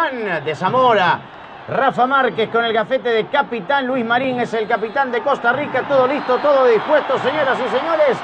capitán de Zamora, Rafa Márquez, con el gafete de capitán. Luis Marín es el capitán de Costa Rica. Todo listo, todo dispuesto, señoras y señores.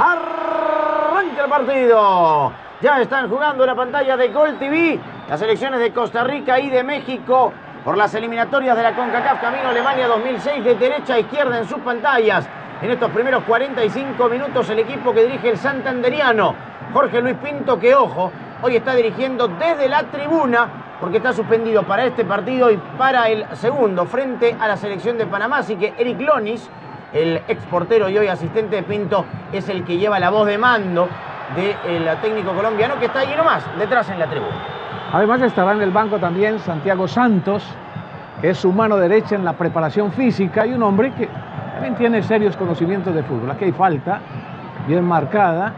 Arranca el partido. Ya están jugando en la pantalla de Gol TV las selecciones de Costa Rica y de México por las eliminatorias de la CONCACAF Camino Alemania 2006, de derecha a izquierda en sus pantallas. En estos primeros 45 minutos el equipo que dirige el santanderiano Jorge Luis Pinto, que ojo, hoy está dirigiendo desde la tribuna porque está suspendido para este partido y para el segundo frente a la selección de Panamá. Así que Eric Lonis, el exportero y hoy asistente de Pinto, es el que lleva la voz de mando del técnico colombiano, que está ahí nomás, detrás en la tribuna. Además estará en el banco también Santiago Santos, que es su mano derecha en la preparación física y un hombre que también tiene serios conocimientos de fútbol. Aquí hay falta, bien marcada.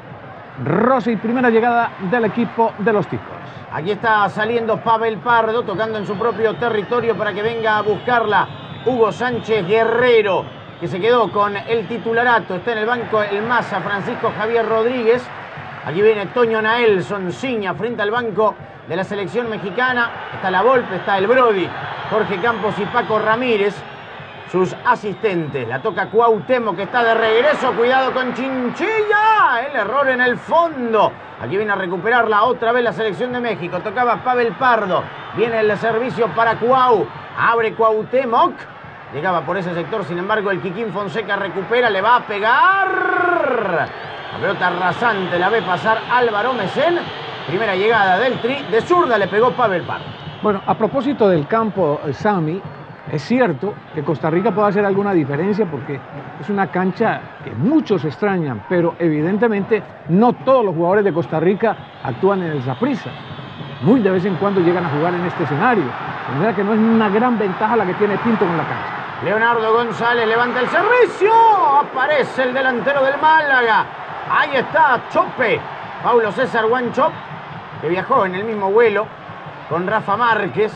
Rossi, primera llegada del equipo de los Ticos. Aquí está saliendo Pavel Pardo, tocando en su propio territorio para que venga a buscarla Hugo Sánchez Guerrero, que se quedó con el titularato. Está en el banco el Maza, Francisco Javier Rodríguez. Aquí viene Toño Naelson Ciña frente al banco de la selección mexicana. Está La Volpe, está el Brody, Jorge Campos y Paco Ramírez, sus asistentes. La toca Cuauhtémoc, que está de regreso. Cuidado con Chinchilla. El error en el fondo. Aquí viene a recuperarla otra vez la selección de México. Tocaba Pavel Pardo. Viene el servicio para Cuau. Abre Cuauhtémoc. Llegaba por ese sector, sin embargo, el Kikín Fonseca recupera. Le va a pegar. La pelota rasante la ve pasar Álvaro Mesén. Primera llegada del Tri. De zurda le pegó Pavel Pardo. Bueno, a propósito del campo, Sami, es cierto que Costa Rica puede hacer alguna diferencia porque es una cancha que muchos extrañan, pero evidentemente no todos los jugadores de Costa Rica actúan en el Saprissa. Muy de vez en cuando llegan a jugar en este escenario. De manera que no es una gran ventaja la que tiene Pinto con la cancha. Leonardo González levanta el servicio. Aparece el delantero del Málaga. Ahí está Chope. Paulo César Wanchop, que viajó en el mismo vuelo con Rafa Márquez.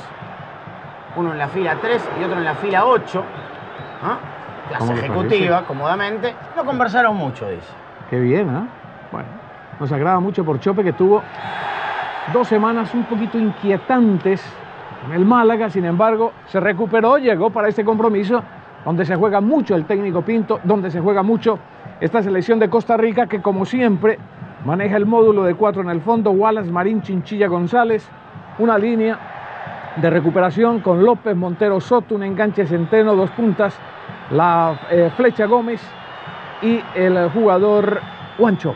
Uno en la fila 3 y otro en la fila 8. ¿Ah? Clase ejecutiva, cómodamente. No conversaron mucho, dice. Qué bien, ¿eh? Bueno, nos agrada mucho por Chope, que tuvo 2 semanas un poquito inquietantes en el Málaga. Sin embargo, se recuperó, llegó para este compromiso donde se juega mucho el técnico Pinto, donde se juega mucho esta selección de Costa Rica, que como siempre maneja el módulo de 4 en el fondo: Wallace, Marín, Chinchilla, González. Una línea de recuperación con López, Montero, Soto, un enganche Centeno, 2 puntas, la Flecha Gómez y el jugador Wanchop.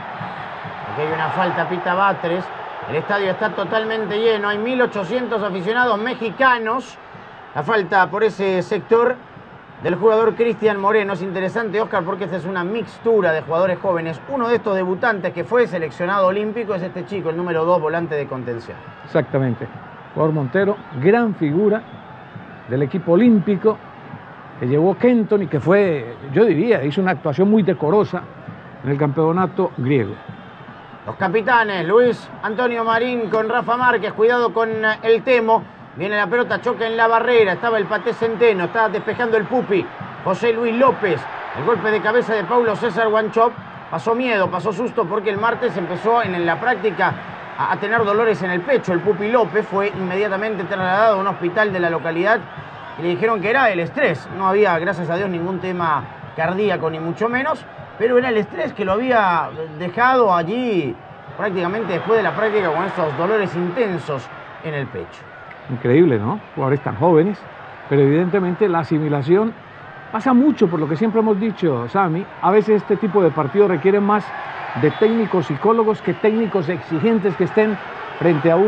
Aquí hay una falta, pita Batres. El estadio está totalmente lleno, hay 1.800 aficionados mexicanos. La falta por ese sector del jugador Cristian Moreno. Es interesante, Oscar, porque esta es una mixtura de jugadores jóvenes. Uno de estos debutantes que fue seleccionado olímpico es este chico, el número 2, volante de contención. Exactamente. Jugador Montero, gran figura del equipo olímpico, que llevó Kenton y que fue, yo diría, hizo una actuación muy decorosa en el campeonato griego. Los capitanes, Luis Antonio Marín con Rafa Márquez. Cuidado con el Temo. Viene la pelota, choca en la barrera. Estaba el Paté Centeno, estaba despejando el Pupi. José Luis López. El golpe de cabeza de Paulo César Wanchop. Pasó miedo, pasó susto, porque el martes empezó en la práctica a tener dolores en el pecho. El Pupi López fue inmediatamente trasladado a un hospital de la localidad y le dijeron que era el estrés. No había, gracias a Dios, ningún tema cardíaco, ni mucho menos, pero era el estrés que lo había dejado allí prácticamente después de la práctica con estos dolores intensos en el pecho. Increíble, ¿no? Jugadores tan jóvenes, pero evidentemente la asimilación pasa mucho, por lo que siempre hemos dicho, Sami. A veces este tipo de partidos requieren más de técnicos psicólogos que técnicos exigentes que estén frente a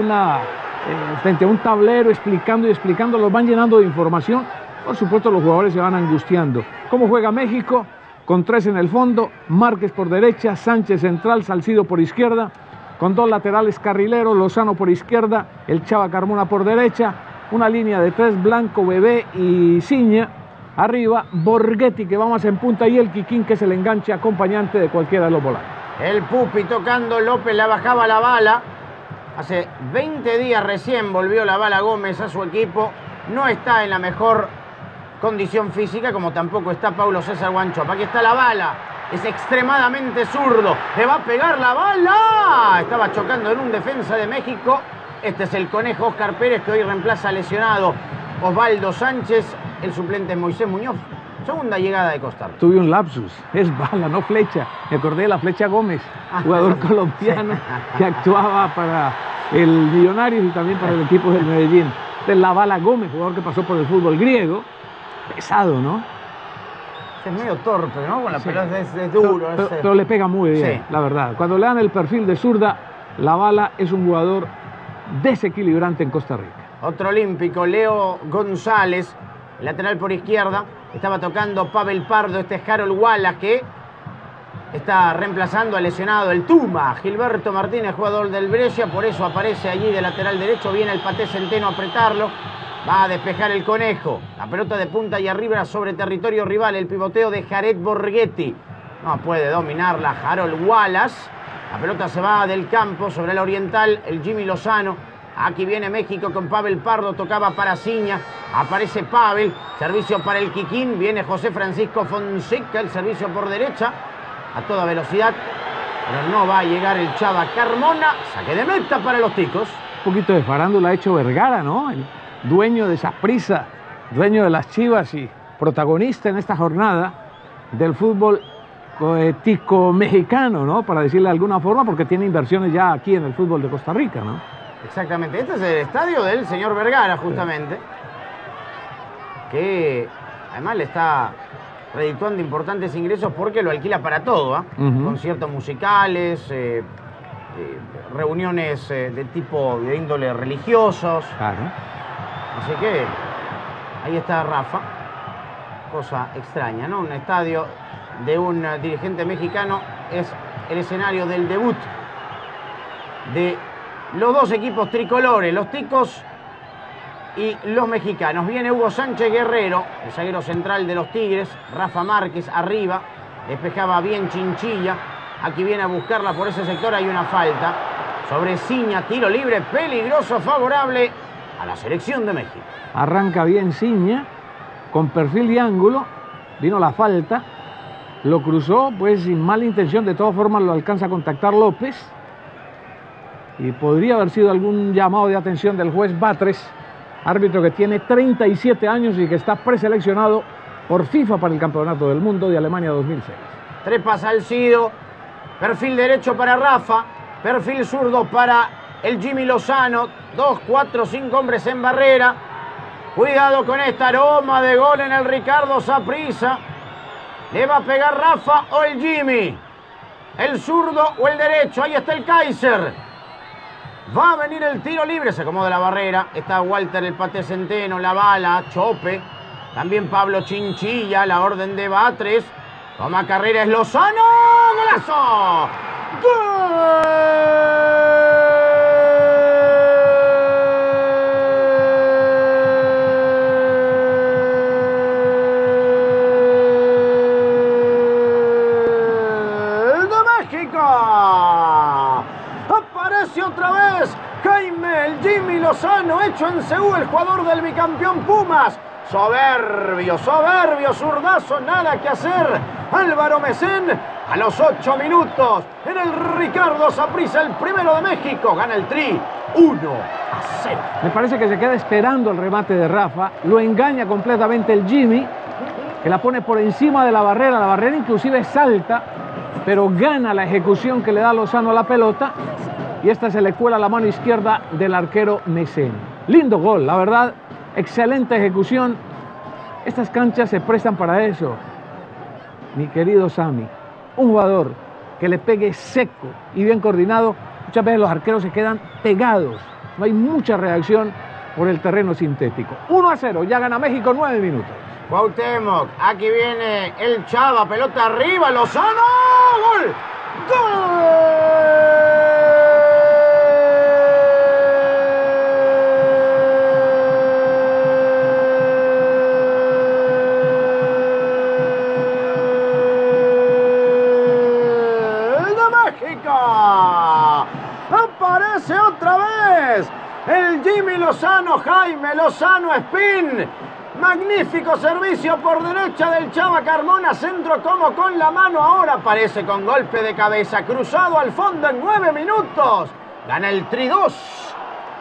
un tablero explicando y explicando. Los van llenando de información. Por supuesto, los jugadores se van angustiando. ¿Cómo juega México? Con 3 en el fondo: Márquez por derecha, Sánchez central, Salcido por izquierda, con 2 laterales carrileros, Lozano por izquierda, el Chava Carmona por derecha, una línea de 3, Blanco, Bebé y Ciña. Arriba, Borghetti, que va más en punta, y el Kikín, que es el enganche acompañante de cualquiera de los volantes. El Pupi tocando, López la bajaba la bala. Hace 20 días recién volvió la bala Gómez a su equipo. No está en la mejor condición física, como tampoco está Paulo César Wanchop. Aquí está la bala. Es extremadamente zurdo. Le va a pegar la bala. Estaba chocando en un defensa de México. Este es el Conejo Oscar Pérez, que hoy reemplaza lesionado Osvaldo Sánchez. El suplente es Moisés Muñoz. Segunda llegada de Costa Rica. Tuve un lapsus, es bala, no flecha. Me acordé de la Flecha Gómez, jugador colombiano que actuaba para el Millonarios y también para el equipo del Medellín. De la Bala Gómez, jugador que pasó por el fútbol griego. Pesado, ¿no? Es medio torpe, ¿no? Con la pelota es duro. Pero le pega muy bien, la verdad. Cuando le dan el perfil de zurda, la Bala es un jugador desequilibrante en Costa Rica. Otro olímpico, Leo González, lateral por izquierda. Estaba tocando Pavel Pardo. Este es Harold Wallace, que está reemplazando al lesionado el Tuma. Gilberto Martínez, jugador del Brescia, por eso aparece allí de lateral derecho. Viene el Paté Centeno a apretarlo. Va a despejar el Conejo. La pelota de punta y arriba sobre territorio rival. El pivoteo de Jared Borghetti. No puede dominarla Harold Wallace. La pelota se va del campo sobre el oriental. El Jimmy Lozano. Aquí viene México con Pavel Pardo. Tocaba para Ciña. Aparece Pavel. Servicio para el Quiquín. Viene José Francisco Fonseca. El servicio por derecha. A toda velocidad. Pero no va a llegar el Chava Carmona. Saque de meta para los ticos. Un poquito de farándula ha hecho Vergara, ¿no? El dueño de Saprissa, dueño de las Chivas y protagonista en esta jornada del fútbol tico mexicano, ¿no? Para decirle de alguna forma, porque tiene inversiones ya aquí en el fútbol de Costa Rica, ¿no? Exactamente. Este es el estadio del señor Vergara, justamente. Sí. Que además le está redituando importantes ingresos porque lo alquila para todo, ¿eh? Conciertos musicales, reuniones de tipo de índole religiosos. Claro. Así que ahí está Rafa. Cosa extraña, ¿no? Un estadio de un dirigente mexicano es el escenario del debut de los dos equipos tricolores, los ticos y los mexicanos. Viene Hugo Sánchez Guerrero, el zaguero central de los Tigres. Rafa Márquez arriba, despejaba bien Chinchilla. Aquí viene a buscarla por ese sector, hay una falta sobre Ciña, tiro libre peligroso, favorable a la selección de México. Arranca bien Ciña, con perfil y ángulo, vino la falta, lo cruzó, pues sin mala intención, de todas formas lo alcanza a contactar López. Y podría haber sido algún llamado de atención del juez Batres, árbitro que tiene 37 años y que está preseleccionado por FIFA para el Campeonato del Mundo de Alemania 2006. Trepa Salcido, perfil derecho para Rafa, perfil zurdo para el Jimmy Lozano. 2, 4, 5 hombres en barrera. Cuidado con esta aroma de gol en el Ricardo Saprissa. ¿Le va a pegar Rafa o el Jimmy? ¿El zurdo o el derecho? Ahí está el Kaiser. Va a venir el tiro libre, se acomoda la barrera. Está Walter el Paté Centeno, la Bala, Chope. También Pablo Chinchilla, la orden de Batres. Toma carrera, es Lozano. ¡Golazo! ¡Gol! Aparece otra vez Jaime, el Jimmy Lozano, hecho en Seúl, el jugador del bicampeón Pumas. Soberbio, soberbio, zurdazo, nada que hacer. Álvaro Mesén, a los 8 minutos, en el Ricardo Saprissa, el primero de México, gana el Tri 1-0. Me parece que se queda esperando el remate de Rafa, lo engaña completamente el Jimmy, que la pone por encima de la barrera inclusive salta, pero gana la ejecución que le da Lozano a la pelota, y esta se le cuela a la mano izquierda del arquero Mesén. Lindo gol, la verdad, excelente ejecución. Estas canchas se prestan para eso, mi querido Sammy. Un jugador que le pegue seco y bien coordinado, muchas veces los arqueros se quedan pegados, no hay mucha reacción por el terreno sintético. 1-0, ya gana México, 9 minutos. Cuauhtémoc, aquí viene el Chava, pelota arriba, Lozano, ¡gol! ¡Gol! Aparece otra vez el Jimmy Lozano, Jaime Lozano Espín. Magnífico servicio por derecha del Chava Carmona, centro como con la mano, ahora aparece con golpe de cabeza, cruzado al fondo en 9 minutos. Gana el Tri 2-0.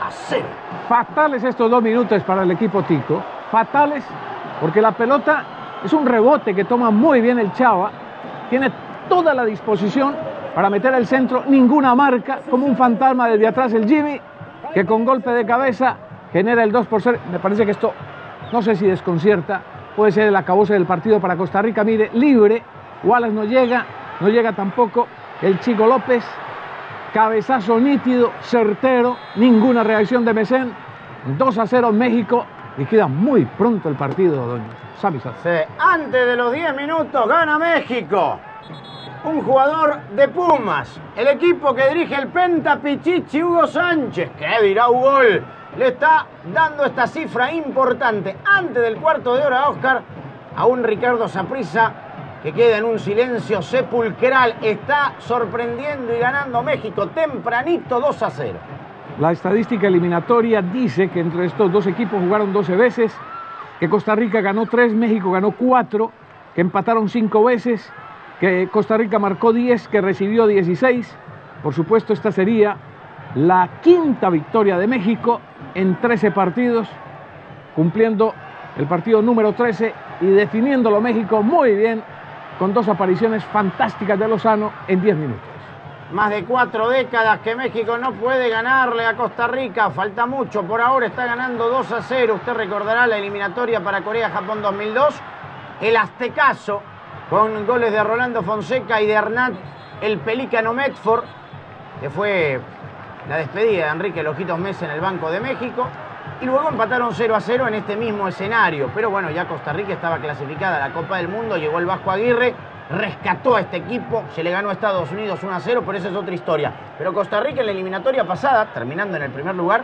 0. Fatales estos 2 minutos para el equipo tico. Fatales porque la pelota es un rebote que toma muy bien el Chava. Tiene toda la disposición para meter el centro, ninguna marca, como un fantasma desde atrás el Jimmy, que con golpe de cabeza genera el 2-0. Me parece que esto, no sé si desconcierta, puede ser el acabose del partido para Costa Rica. Mire, libre, Wallace no llega tampoco el Chico López. Cabezazo nítido, certero, ninguna reacción de Mesén. 2-0 México, liquida muy pronto el partido, doña Sammy Sosa. Sí, antes de los 10 minutos gana México. Un jugador de Pumas, el equipo que dirige el Penta Pichichi, Hugo Sánchez. ¿Qué dirá Hugo? Le está dando esta cifra importante antes del cuarto de hora, Oscar, a un Ricardo Saprissa que queda en un silencio sepulcral. Está sorprendiendo y ganando México tempranito 2-0. La estadística eliminatoria dice que entre estos dos equipos jugaron 12 veces, que Costa Rica ganó 3, México ganó 4, que empataron 5 veces, que Costa Rica marcó 10, que recibió 16. Por supuesto, esta sería la 5ª victoria de México en 13 partidos, cumpliendo el partido número 13 y definiéndolo México muy bien, con 2 apariciones fantásticas de Lozano en 10 minutos. Más de 4 décadas que México no puede ganarle a Costa Rica. Falta mucho. Por ahora está ganando 2-0. Usted recordará la eliminatoria para Corea-Japón 2002. El aztecaso con goles de Rolando Fonseca y de Hernán el Pelícano Medford, que fue la despedida de Enrique Lojitos Mesa en el Banco de México. Y luego empataron 0-0 en este mismo escenario. Pero bueno, ya Costa Rica estaba clasificada a la Copa del Mundo. Llegó el Vasco Aguirre, rescató a este equipo, se le ganó a Estados Unidos 1-0, pero esa es otra historia. Pero Costa Rica en la eliminatoria pasada, terminando en el primer lugar,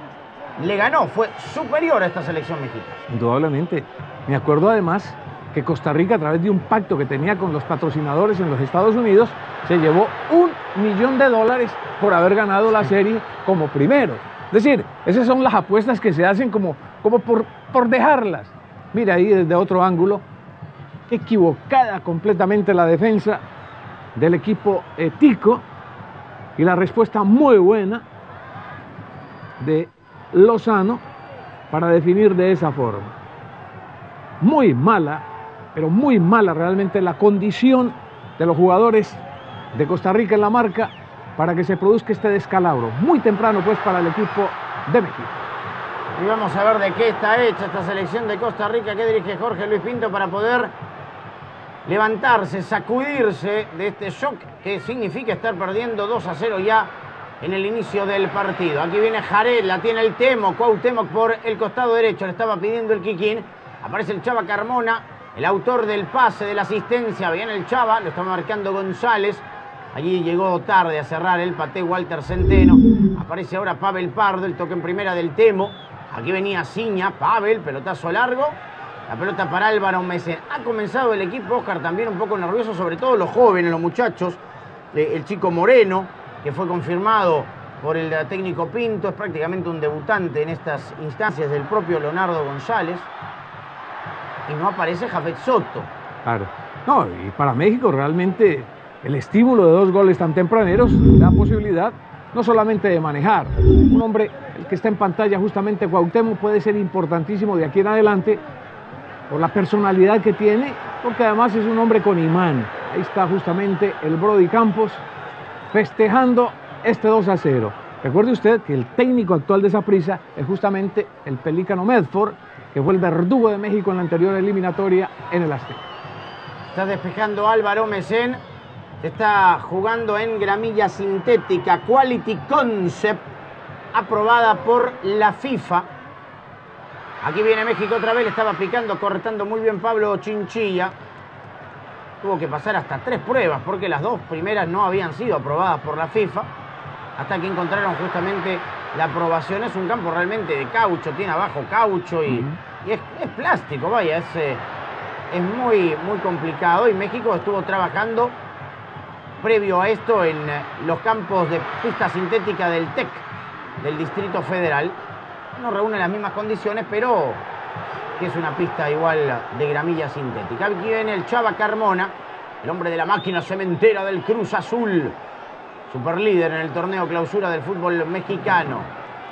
le ganó, fue superior a esta selección mexicana. Indudablemente. Me acuerdo además que Costa Rica, a través de un pacto que tenía con los patrocinadores en los Estados Unidos, se llevó $1 millón por haber ganado la serie como primero. Es decir, esas son las apuestas que se hacen como por dejarlas. Mira ahí desde otro ángulo, equivocada completamente la defensa del equipo tico, y la respuesta muy buena de Lozano para definir de esa forma. Muy mala, pero muy mala realmente la condición de los jugadores de Costa Rica en la marca para que se produzca este descalabro. Muy temprano pues para el equipo de México. Y vamos a ver de qué está hecha esta selección de Costa Rica que dirige Jorge Luis Pinto para poder levantarse, sacudirse de este shock que significa estar perdiendo 2-0 ya en el inicio del partido. Aquí viene Jared, la tiene el Temo, Cuauhtémoc por el costado derecho, le estaba pidiendo el Kikín. Aparece el Chava Carmona, el autor del pase, de la asistencia. Viene el Chava, lo está marcando González. Allí llegó tarde a cerrar el paté Walter Centeno. Aparece ahora Pavel Pardo, el toque en primera del Temo. Aquí venía Ciña, Pavel, pelotazo largo. La pelota para Álvaro Mesén. Ha comenzado el equipo, Oscar, también un poco nervioso, sobre todo los jóvenes, los muchachos. El chico Moreno, que fue confirmado por el técnico Pinto, es prácticamente un debutante en estas instancias del propio Leonardo González. Y no aparece Jafet Soto. Claro. No, y para México realmente el estímulo de 2 goles tan tempraneros da posibilidad no solamente de manejar. Un hombre, el que está en pantalla justamente, Cuauhtémoc, puede ser importantísimo de aquí en adelante por la personalidad que tiene, porque además es un hombre con imán. Ahí está justamente el Brody Campos festejando este 2-0. Recuerde usted que el técnico actual de Saprissa es justamente el Pelícano Medford, que fue el verdugo de México en la anterior eliminatoria en el Azteca. Está despejando Álvaro Mesén. Está jugando en gramilla sintética Quality Concept, aprobada por la FIFA. Aquí viene México otra vez, le estaba picando, cortando muy bien Pablo Chinchilla. Tuvo que pasar hasta 3 pruebas porque las 2 primeras no habían sido aprobadas por la FIFA, hasta que encontraron justamente la aprobación. Es un campo realmente de caucho, tiene abajo caucho y es plástico, vaya, es muy complicado. Y México estuvo trabajando previo a esto en los campos de pista sintética del TEC, del Distrito Federal. No reúne las mismas condiciones, pero que es una pista igual de gramilla sintética. Aquí viene el Chava Carmona, el hombre de la máquina cementera del Cruz Azul, superlíder en el torneo clausura del fútbol mexicano.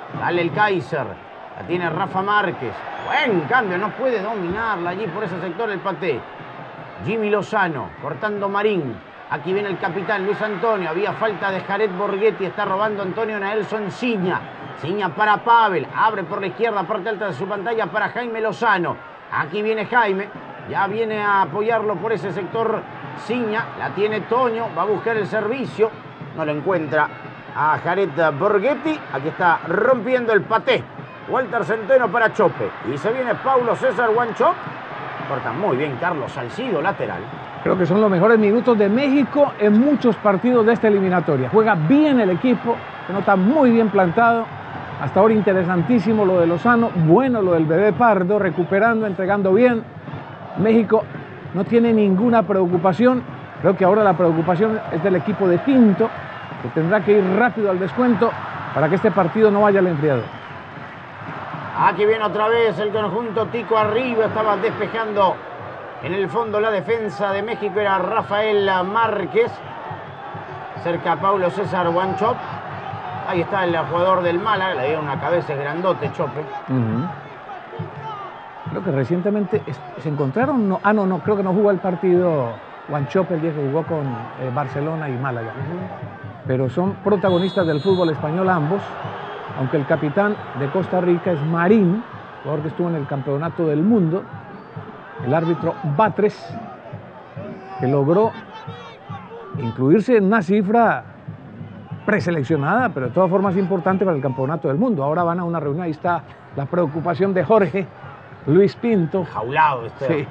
Sale el Kaiser. La tiene Rafa Márquez. Buen cambio, no puede dominarla allí por ese sector el Paté. Jimmy Lozano, cortando Marín. Aquí viene el capitán Luis Antonio. Había falta de Jared Borghetti. Está robando Antonio Nelson Ciña. Ciña para Pavel. Abre por la izquierda, parte alta de su pantalla para Jaime Lozano. Aquí viene Jaime. Ya viene a apoyarlo por ese sector Ciña. La tiene Toño. Va a buscar el servicio. No lo encuentra a Jared Borghetti. Aquí está rompiendo el Paté. Walter Centeno para Chope. Y se viene Paulo César Wanchope. Corta muy bien Carlos Salcido, lateral. Creo que son los mejores minutos de México en muchos partidos de esta eliminatoria. Juega bien el equipo, se nota muy bien plantado. Hasta ahora interesantísimo lo de Lozano, bueno lo del Bebé Pardo, recuperando, entregando bien. México no tiene ninguna preocupación. Creo que ahora la preocupación es del equipo de Pinto, que tendrá que ir rápido al descuento para que este partido no vaya al enfriador. Aquí viene otra vez el conjunto Tico arriba, estaba despejando en el fondo la defensa de México, era Rafael Márquez. Cerca Paulo César Wanchope. Ahí está el jugador del Málaga, le dio una cabeza grandote, Chope. Creo que recientemente se encontraron, no, creo que no jugó el partido Wanchope el día que jugó con Barcelona y Málaga. Pero son protagonistas del fútbol español ambos, aunque el capitán de Costa Rica es Marín, jugador que estuvo en el Campeonato del Mundo. El árbitro Batres, que logró incluirse en una cifra preseleccionada, pero de todas formas importante para el Campeonato del Mundo. Ahora van a una reunión, ahí está la preocupación de Jorge Luis Pinto. Jaulado este. Sí.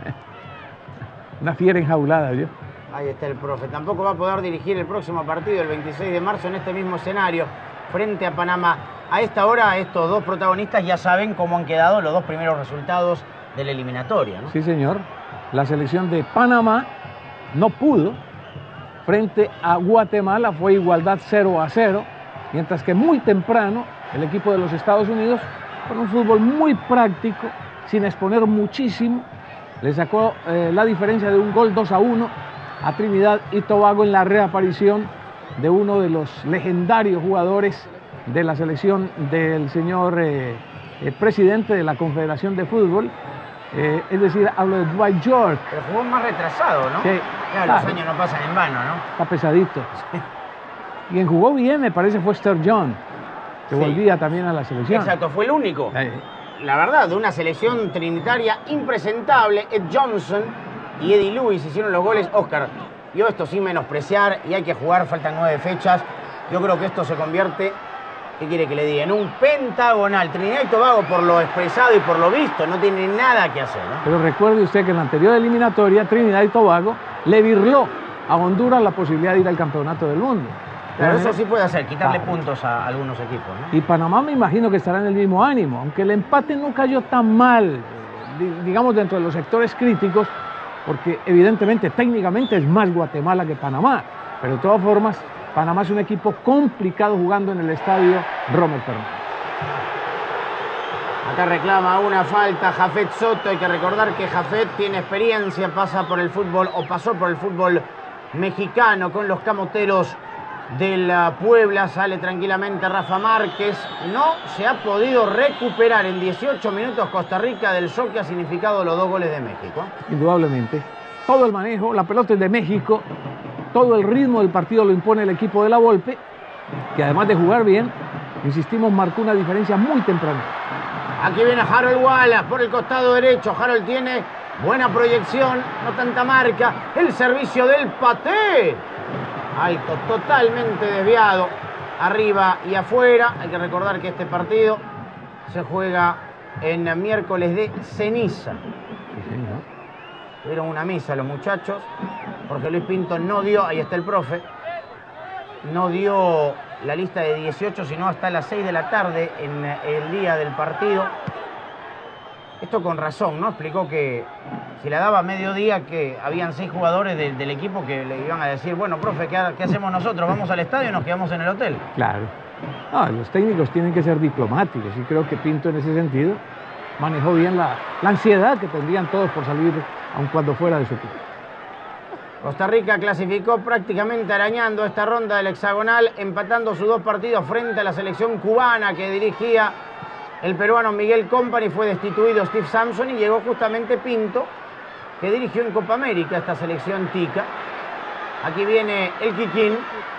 Una fiera enjaulada, ¿vio? Ahí está el profe. Tampoco va a poder dirigir el próximo partido, el 26 de marzo, en este mismo escenario, frente a Panamá. A esta hora, estos dos protagonistas ya saben cómo han quedado los dos primeros resultados de la eliminatoria, ¿no? Sí, señor. La selección de Panamá no pudo. Frente a Guatemala fue igualdad 0-0, mientras que muy temprano el equipo de los Estados Unidos, con un fútbol muy práctico, sin exponer muchísimo, le sacó la diferencia de un gol 2-1 a Trinidad y Tobago en la reaparición de uno de los legendarios jugadores de la selección del señor presidente de la Confederación de Fútbol, es decir, hablo de Dwight York. Pero jugó más retrasado, ¿no? Sí, claro, los años no pasan en vano, ¿no? Está pesadito. Quien jugó bien, me parece, fue Stur John, que volvía también a la selección. Exacto, fue el único. La verdad, de una selección trinitaria impresentable. Ed Johnson y Eddie Lewis hicieron los goles. Oscar, yo esto sin menospreciar, y hay que jugar, faltan 9 fechas. Yo creo que esto se convierte, ¿qué quiere que le diga?, en un pentagonal. Trinidad y Tobago, por lo expresado y por lo visto, no tiene nada que hacer, ¿no? Pero recuerde usted que en la anterior eliminatoria, Trinidad y Tobago le birló a Honduras la posibilidad de ir al Campeonato del Mundo. Claro, eso sí puede hacer, quitarle puntos a algunos equipos, ¿no? Y Panamá me imagino que estará en el mismo ánimo, aunque el empate no cayó tan mal, digamos, dentro de los sectores críticos, porque evidentemente, técnicamente es más Guatemala que Panamá, pero de todas formas, Panamá es un equipo complicado jugando en el estadio Rommel Fernández. Acá reclama una falta Jafet Soto. Hay que recordar que Jafet tiene experiencia, pasa por el fútbol o pasó por el fútbol mexicano con los Camoteros del Puebla. Sale tranquilamente Rafa Márquez. No se ha podido recuperar en 18 minutos Costa Rica del shock que ha significado los 2 goles de México. Indudablemente. Todo el manejo, la pelota es de México. Todo el ritmo del partido lo impone el equipo de la Volpe, que además de jugar bien, insistimos, marcó una diferencia muy temprana. Aquí viene Harold Wallace por el costado derecho. Harold tiene buena proyección, no tanta marca. El servicio del Paté. Alto, totalmente desviado. Arriba y afuera. Hay que recordar que este partido se juega en miércoles de ceniza. Sí, señor. Tuvieron una misa los muchachos. Jorge Luis Pinto no dio, ahí está el profe, no dio la lista de 18, sino hasta las 6 de la tarde en el día del partido. Esto con razón, ¿no? Explicó que si la daba a mediodía, que habían 6 jugadores del equipo que le iban a decir, bueno, profe, ¿qué hacemos nosotros? ¿Vamos al estadio o nos quedamos en el hotel? Claro. No, los técnicos tienen que ser diplomáticos y creo que Pinto en ese sentido manejó bien la ansiedad que tendrían todos por salir, aun cuando fuera de su equipo. Costa Rica clasificó prácticamente arañando esta ronda del hexagonal, empatando sus 2 partidos frente a la selección cubana que dirigía el peruano Miguel Company. Fue destituido Steve Sampson y llegó justamente Pinto, que dirigió en Copa América esta selección tica. Aquí viene el Kikín.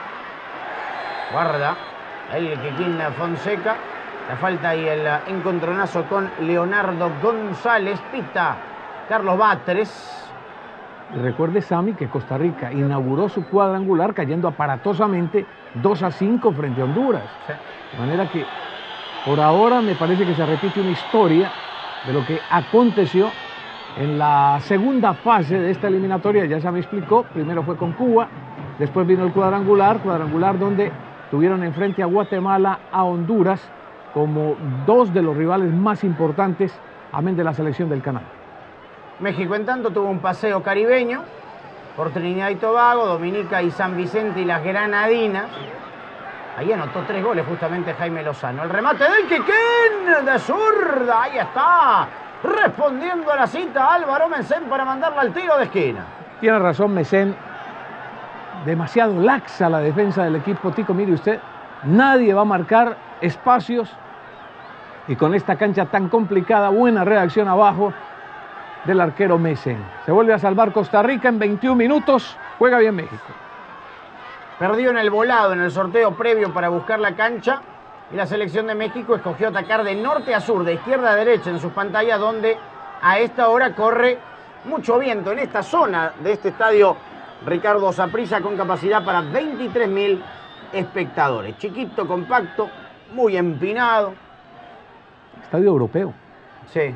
Guarda, el Kikín Fonseca. La falta y el encontronazo con Leonardo González. Pita Carlos Batres. Y recuerde, Sammy, que Costa Rica inauguró su cuadrangular cayendo aparatosamente 2-5 frente a Honduras. Sí. De manera que por ahora me parece que se repite una historia de lo que aconteció en la segunda fase de esta eliminatoria. Ya se me explicó, primero fue con Cuba, después vino el cuadrangular donde tuvieron enfrente a Guatemala, a Honduras, como 2 de los rivales más importantes, amén de la selección del Canal. México, en tanto, tuvo un paseo caribeño por Trinidad y Tobago, Dominica y San Vicente y las Granadinas. Ahí anotó 3 goles justamente Jaime Lozano. El remate del Kikín de zurda. Ahí está, respondiendo a la cita Álvaro Mesén para mandarla al tiro de esquina. Tiene razón Mesén. Demasiado laxa la defensa del equipo tico. Mire usted, nadie va a marcar espacios. Y con esta cancha tan complicada, buena reacción abajo del arquero Mesén. Se vuelve a salvar Costa Rica en 21 minutos. Juega bien México. Perdió en el volado en el sorteo previo para buscar la cancha. Y la selección de México escogió atacar de norte a sur, de izquierda a derecha en sus pantallas, donde a esta hora corre mucho viento en esta zona de este estadio Ricardo Saprissa, con capacidad para 23.000 espectadores. Chiquito, compacto, muy empinado. Estadio europeo. Sí.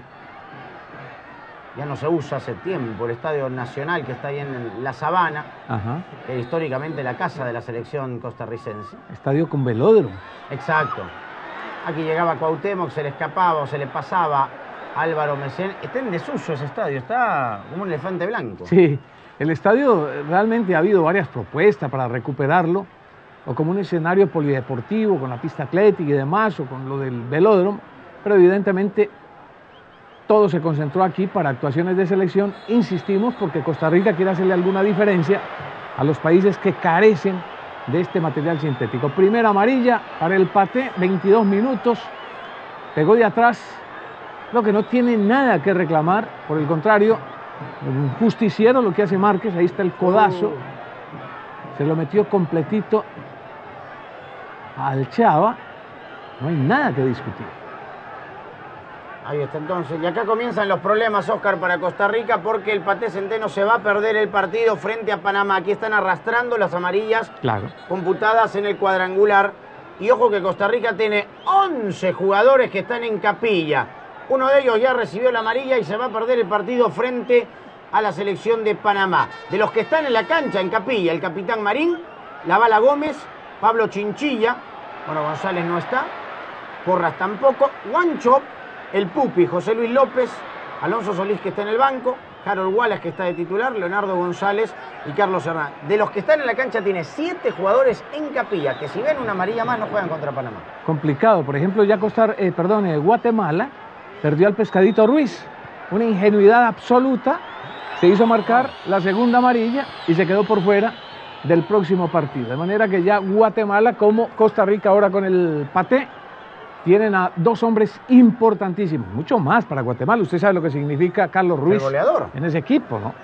Ya no se usa hace tiempo el Estadio Nacional, que está ahí en La Sabana, que es históricamente la casa de la selección costarricense. Estadio con velódromo. Exacto. Aquí llegaba Cuauhtémoc, se le escapaba o se le pasaba Álvaro Mesén. Está en desuso ese estadio, está como un elefante blanco. Sí, el estadio realmente ha habido varias propuestas para recuperarlo, o como un escenario polideportivo con la pista atlética y demás, o con lo del velódromo, pero evidentemente todo se concentró aquí para actuaciones de selección. Insistimos porque Costa Rica quiere hacerle alguna diferencia a los países que carecen de este material sintético. Primera amarilla para el Paté, 22 minutos, pegó de atrás, lo que no tiene nada que reclamar, por el contrario, un justiciero lo que hace Márquez. Ahí está el codazo, se lo metió completito al Chava, no hay nada que discutir. Ahí está entonces, y acá comienzan los problemas, Oscar, para Costa Rica, porque el Paté Centeno se va a perder el partido frente a Panamá. Aquí están arrastrando las amarillas, claro, computadas en el cuadrangular. Y ojo que Costa Rica tiene 11 jugadores que están en capilla. Uno de ellos ya recibió la amarilla y se va a perder el partido frente a la selección de Panamá. De los que están en la cancha, en capilla, el capitán Marín, La Bala Gómez, Pablo Chinchilla, bueno, González no está, Porras tampoco, Guancho, el Pupi, José Luis López, Alonso Solís, que está en el banco, Harold Wallace, que está de titular, Leonardo González y Carlos Hernández. De los que están en la cancha tiene 7 jugadores en capilla, que si ven una amarilla más no juegan contra Panamá. Complicado. Por ejemplo, ya Guatemala perdió al Pescadito Ruiz. Una ingenuidad absoluta. Se hizo marcar la segunda amarilla y se quedó por fuera del próximo partido. De manera que ya Guatemala, como Costa Rica ahora con el Paté, tienen a 2 hombres importantísimos, mucho más para Guatemala. Usted sabe lo que significa Carlos Ruiz, el goleador, en ese equipo, ¿no?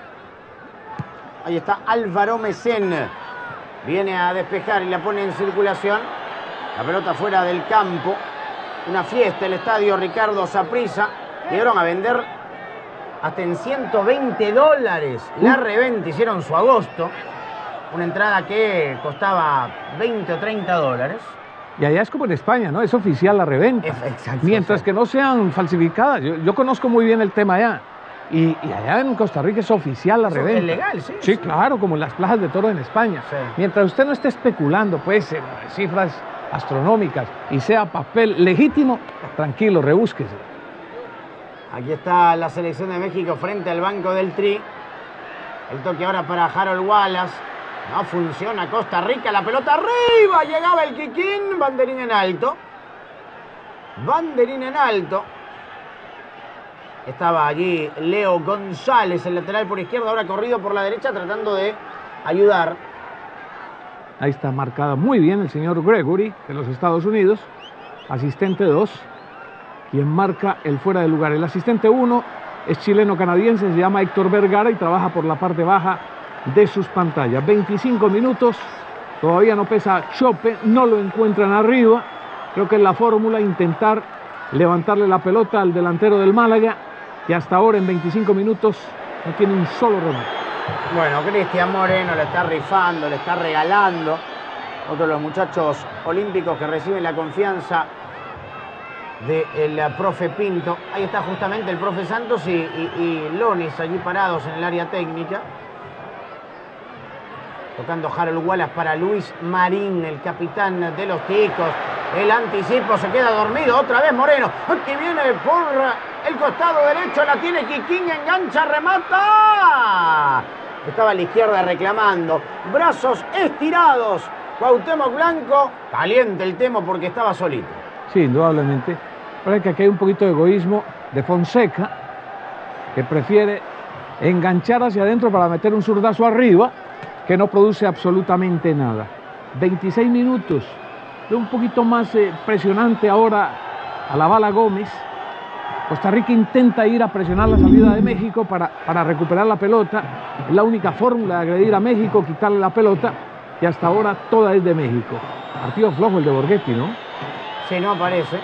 Ahí está Álvaro Mesén. Viene a despejar y la pone en circulación. La pelota fuera del campo. Una fiesta, el estadio Ricardo Saprissa. Llegaron a vender hasta en $120. La reventa, hicieron su agosto. Una entrada que costaba $20 o $30. Y allá es como en España, ¿no? Es oficial la reventa. Mientras que no sean falsificadas. Yo conozco muy bien el tema allá. Y allá en Costa Rica es oficial la reventa. Es legal, sí. Sí, claro, como en las plazas de toros en España. Sí. Mientras usted no esté especulando, pues, en cifras astronómicas y sea papel legítimo, tranquilo, rebúsquese. Aquí está la selección de México frente al banco del Tri. El toque ahora para Harold Wallace. No funciona Costa Rica, la pelota arriba, llegaba el Kikín, banderín en alto. Banderín en alto. Estaba allí Leo González, el lateral por izquierda, ahora corrido por la derecha tratando de ayudar. Ahí está marcada muy bien el señor Gregory de los Estados Unidos, asistente 2, quien marca el fuera de lugar. El asistente 1 es chileno-canadiense, se llama Héctor Vergara y trabaja por la parte baja de sus pantallas. 25 minutos, todavía no pesa Chope, no lo encuentran arriba. Creo que es la fórmula intentar levantarle la pelota al delantero del Málaga, que hasta ahora en 25 minutos no tiene un solo remate. Bueno, Cristian Moreno le está rifando, le está regalando. Otro de los muchachos olímpicos que reciben la confianza del profe Pinto. Ahí está justamente el profe Santos y Lonis allí parados en el área técnica. Tocando Harold Wallace para Luis Marín, el capitán de los ticos. El anticipo, se queda dormido otra vez Moreno. Aquí viene por el costado derecho, la tiene Quiquín, engancha, remata. Estaba a la izquierda reclamando. Brazos estirados. Cuauhtémoc Blanco, caliente el Temo porque estaba solito. Sí, indudablemente. Parece que aquí hay un poquito de egoísmo de Fonseca, que prefiere enganchar hacia adentro para meter un zurdazo arriba, que no produce absolutamente nada. 26 minutos. Un poquito más presionante ahora a la Bala Gómez. Costa Rica intenta ir a presionar la salida de México para recuperar la pelota. Es la única fórmula de agredir a México, quitarle la pelota, y hasta ahora toda es de México. Partido flojo el de Borghetti, ¿no? Sí, no aparece.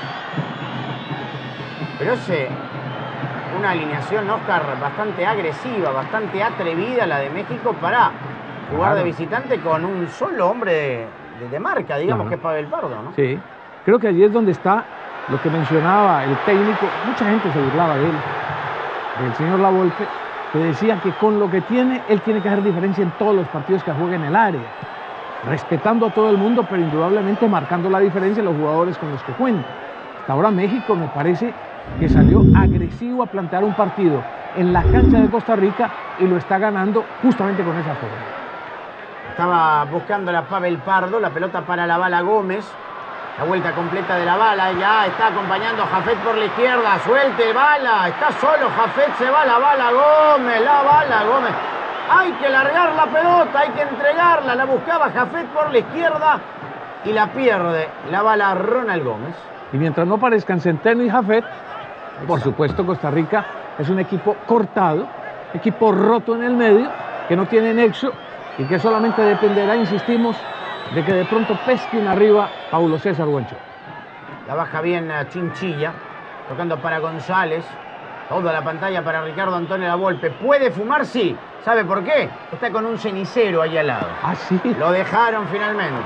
Pero es una alineación, Oscar, bastante agresiva, bastante atrevida la de México para jugar de visitante con un solo hombre de marca, digamos, que es Pavel Pardo, ¿no? Sí, creo que allí es donde está lo que mencionaba el técnico. Mucha gente se burlaba de él, del señor Lavolpe, que decía que con lo que tiene, él tiene que hacer diferencia en todos los partidos que juegue en el área, respetando a todo el mundo, pero indudablemente marcando la diferencia en los jugadores con los que cuenta. Hasta ahora México me parece que salió agresivo a plantear un partido en la cancha de Costa Rica y lo está ganando justamente con esa forma. Estaba buscando la Pavel Pardo, la pelota para la Bala Gómez. La vuelta completa de la Bala, ya está acompañando a Jafet por la izquierda. Suelte Bala, está solo Jafet, se va la Bala Gómez, Hay que largar la pelota, hay que entregarla. La buscaba Jafet por la izquierda y la pierde la Bala Ronald Gómez. Y mientras no aparezcan Centeno y Jafet, por supuesto Costa Rica es un equipo cortado, equipo roto en el medio, que no tiene nexo y que solamente dependerá, insistimos, de que de pronto pesquen arriba Paulo César Guancho. La baja bien Chinchilla, tocando para González. Toda la pantalla para Ricardo Antonio Lavolpe. ¿Puede fumar? Sí. ¿Sabe por qué? Está con un cenicero ahí al lado. ¿Ah, sí? Lo dejaron finalmente.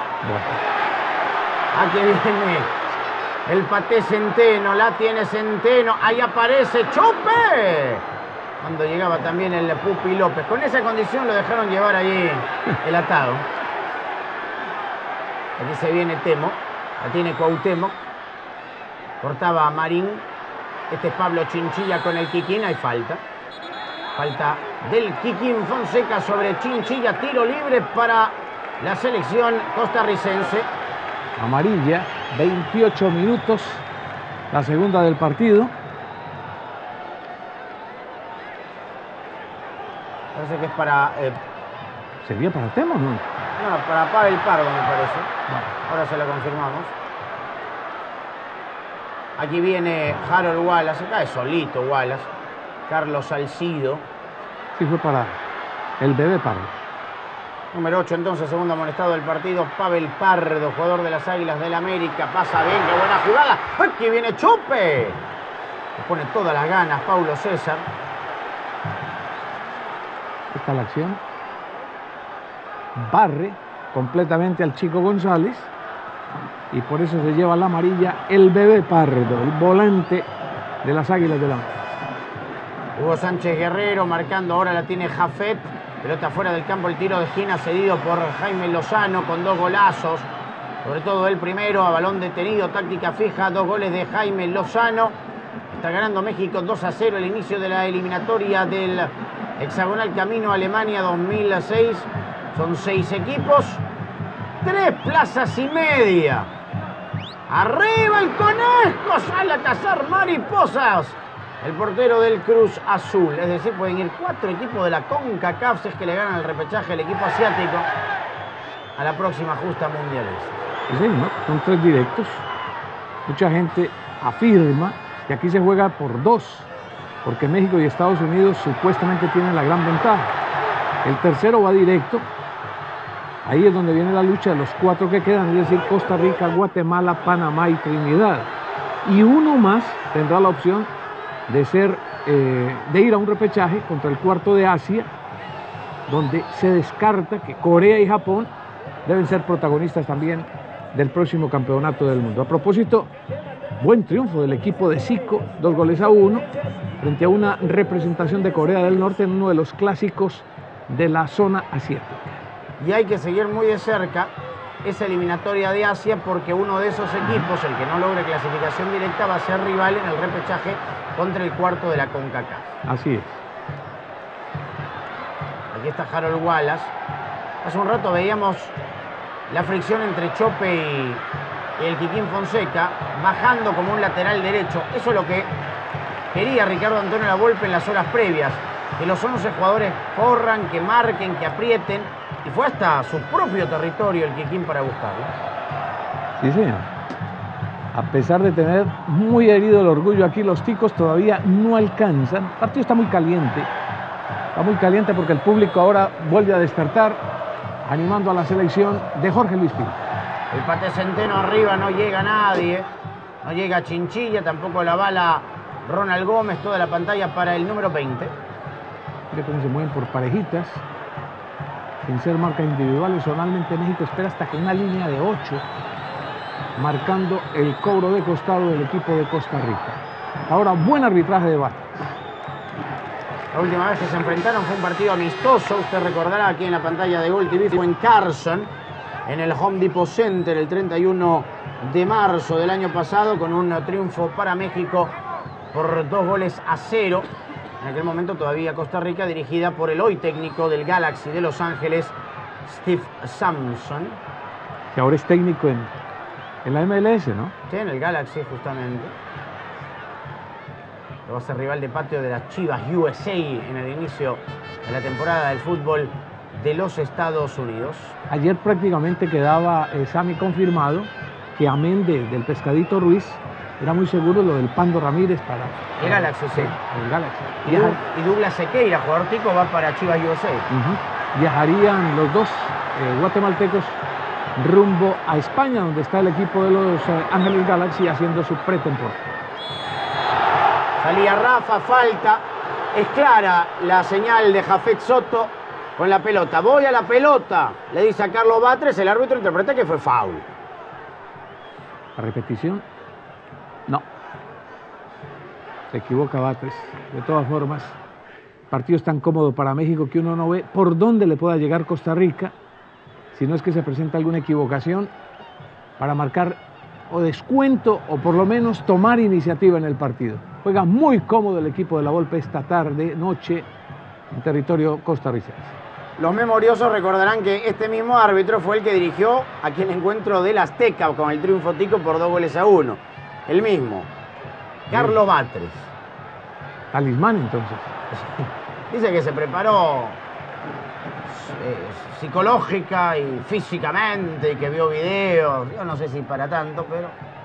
Bueno. Aquí viene el Paté Centeno, la tiene Centeno. Ahí aparece Chope. Cuando llegaba también el Pupi López. Con esa condición lo dejaron llevar allí el atado. Aquí se viene Temo, la tiene Cuauhtémoc, cortaba a Marín, este es Pablo Chinchilla con el Quiquín, hay falta. Falta del Quiquín Fonseca sobre Chinchilla, tiro libre para la selección costarricense. Amarilla, 28 minutos, la segunda del partido. Parece que es para... ¿Sería para Temo o no? No, para Pavel Pardo me parece. Bueno, ahora se lo confirmamos. Aquí viene Harold Wallace, acá es solito Wallace. Carlos Salcido. Sí, fue para el bebé Pardo. Número 8 entonces, segundo amonestado del partido, Pavel Pardo, jugador de las Águilas del América. Pasa bien, qué buena jugada. Aquí viene Chope. Le pone todas las ganas Paulo César. Esta es la acción. Barre completamente al Chico González y por eso se lleva la amarilla el bebé Pardo, el volante de las Águilas de la América. Hugo Sánchez Guerrero marcando, ahora la tiene Jafet, pelota fuera del campo, el tiro de esquina cedido por Jaime Lozano con 2 golazos, sobre todo el primero a balón detenido, táctica fija, 2 goles de Jaime Lozano. Está ganando México 2-0 el inicio de la eliminatoria del hexagonal camino a Alemania 2006. Son 6 equipos, 3 plazas y media. Arriba el conejo, sale a cazar mariposas. el portero del Cruz Azul. Es decir, pueden ir 4 equipos de la CONCACAF si es que le ganan el repechaje al equipo asiático a la próxima justa mundialista. Sí, ¿no? Son 3 directos. Mucha gente afirma que aquí se juega por 2, porque México y Estados Unidos supuestamente tienen la gran ventaja. El tercero va directo. Ahí es donde viene la lucha de los 4 que quedan, es decir, Costa Rica, Guatemala, Panamá y Trinidad. Y uno más tendrá la opción de ir a un repechaje contra el cuarto de Asia, donde se descarta que Corea y Japón deben ser protagonistas también del próximo campeonato del mundo. A propósito, buen triunfo del equipo de Zico, 2-1, frente a una representación de Corea del Norte en uno de los clásicos de la zona asiática. Y hay que seguir muy de cerca esa eliminatoria de Asia, porque uno de esos equipos, el que no logre clasificación directa, va a ser rival en el repechaje contra el cuarto de la CONCACAF. Así es. Aquí está Harold Wallace. Hace un rato veíamos la fricción entre Chope y el Kikín Fonseca, bajando como un lateral derecho. Eso es lo que quería Ricardo Antonio Lavolpe en las horas previas, que los 11 jugadores corran, que marquen, que aprieten, y fue hasta su propio territorio el Kikín para buscarlo. Sí, señor. A pesar de tener muy herido el orgullo aquí, los ticos todavía no alcanzan. El partido está muy caliente. Está muy caliente porque el público ahora vuelve a despertar, animando a la selección de Jorge Luis Pinto. El Pate Centeno arriba, no llega nadie. No llega Chinchilla, tampoco la bala Ronald Gómez. Toda la pantalla para el número 20. Mire cómo se mueven por parejitas, sin ser marcas individuales. Normalmente México espera hasta que una línea de 8, marcando el cobro de costado del equipo de Costa Rica. Ahora, buen arbitraje de Batres. La última vez que se enfrentaron fue un partido amistoso. Usted recordará, aquí en la pantalla de Gol TV, fue en Carson, en el Home Depot Center, el 31 de marzo del año pasado, con un triunfo para México por 2-0. En aquel momento todavía Costa Rica, dirigida por el hoy técnico del Galaxy de Los Ángeles, Steve Sampson. Que ahora es técnico en la MLS, ¿no? Sí, en el Galaxy justamente. Va a ser rival de patio de las Chivas USA en el inicio de la temporada del fútbol de los Estados Unidos. Ayer prácticamente quedaba Sammy confirmado que amén del Pescadito Ruiz, era muy seguro lo del Pando Ramírez para el Galaxy, sí. El Galaxy. Y Douglas Sequeira, jugador tico, va para Chivas USA. Viajarían los dos guatemaltecos rumbo a España, donde está el equipo de Los Ángeles Galaxy haciendo su pretemporada. Salía Rafa, falta. Es clara la señal de Jafet Soto con la pelota. Voy a la pelota, le dice a Carlos Batres. El árbitro interpreta que fue foul. La repetición. No. Se equivoca Batres. De todas formas, el partido es tan cómodo para México que uno no ve por dónde le pueda llegar Costa Rica, si no es que se presenta alguna equivocación para marcar o descuento o por lo menos tomar iniciativa en el partido. Juega muy cómodo el equipo de Lavolpe esta tarde, noche, en territorio costarricense. Los memoriosos recordarán que este mismo árbitro fue el que dirigió aquel encuentro del Azteca con el triunfo tico por 2-1. El mismo, Carlos Batres. Talismán, entonces. Dice que se preparó psicológica y físicamente y que vio videos. Yo no sé si para tanto, pero...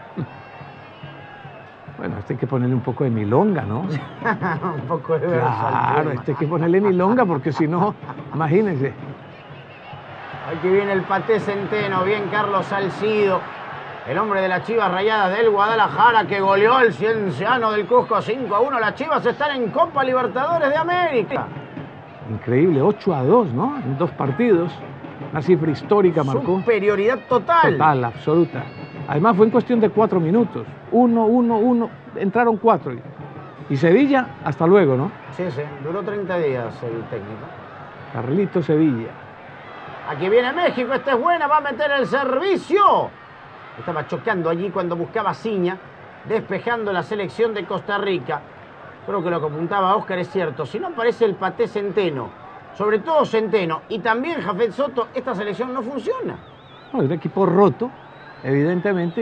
Bueno, hay que ponerle un poco de milonga, ¿no? Un poco de verso. Claro, hay que ponerle milonga porque si no, imagínense. Aquí viene el Paté Centeno, bien Carlos Salcido, el hombre de las Chivas Rayadas del Guadalajara, que goleó al Cienciano del Cusco 5-1. Las Chivas están en Copa Libertadores de América. Increíble, 8-2, ¿no? En 2 partidos. Una cifra histórica marcó. Superioridad total. Total, absoluta. Además fue en cuestión de 4 minutos. 1, entraron 4. Y Sevilla, hasta luego, ¿no? Sí, duró 30 días el técnico. Carlito Sevilla. Aquí viene México, esta es buena, va a meter el servicio. Estaba choqueando allí cuando buscaba Ciña, despejando la selección de Costa Rica. Creo que lo que apuntaba Oscar es cierto. Si no aparece el Paté Centeno, sobre todo Centeno, y también Jafet Soto, esta selección no funciona. No, es un equipo roto, evidentemente,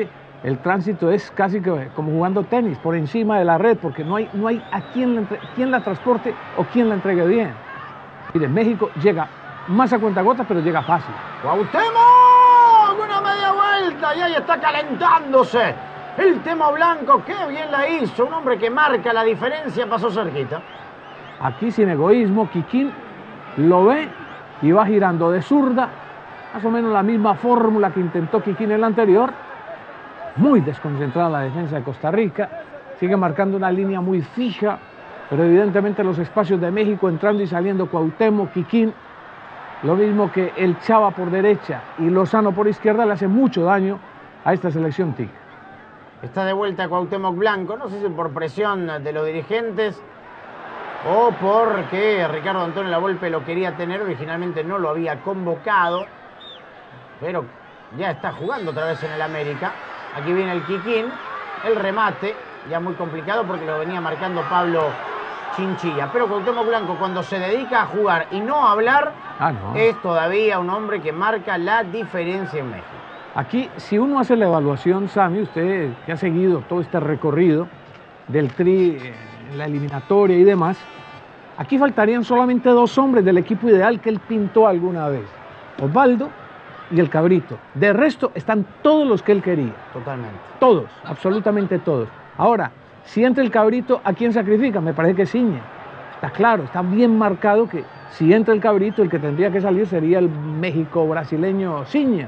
el tránsito es casi que como jugando tenis, por encima de la red, porque no hay a quién la transporte o quién la entregue bien. Mire, México llega más a cuentagotas, pero llega fácil. ¡Cuauhtémoc! Una media vuelta y ahí está calentándose. El Temo Blanco, qué bien la hizo. Un hombre que marca la diferencia, pasó cerquita. Aquí sin egoísmo, Kikín lo ve y va girando de zurda, más o menos la misma fórmula que intentó Kikín en el anterior. Muy desconcentrada la defensa de Costa Rica, sigue marcando una línea muy fija, pero evidentemente los espacios de México entrando y saliendo Cuauhtémoc, Kikín, lo mismo que el Chava por derecha y Lozano por izquierda, le hace mucho daño a esta selección tigre. Está de vuelta Cuauhtémoc Blanco, no sé si por presión de los dirigentes o porque Ricardo Antonio Lavolpe lo quería tener, originalmente no lo había convocado, pero ya está jugando otra vez en el América. Aquí viene el Kikín, el remate, ya muy complicado porque lo venía marcando Pablo Chinchilla. Pero Cuauhtémoc Blanco, cuando se dedica a jugar y no a hablar, es todavía un hombre que marca la diferencia en México. Aquí, si uno hace la evaluación, Sammy, usted que ha seguido todo este recorrido del Tri, la eliminatoria y demás, aquí faltarían solamente dos hombres del equipo ideal que él pintó alguna vez: Osvaldo y el Cabrito. De resto están todos los que él quería. Totalmente. Todos, absolutamente todos. Ahora, si entra el Cabrito, ¿a quién sacrifica? Me parece que Ciña. Está claro, está bien marcado que si entra el Cabrito, el que tendría que salir sería el México-brasileño Ciña.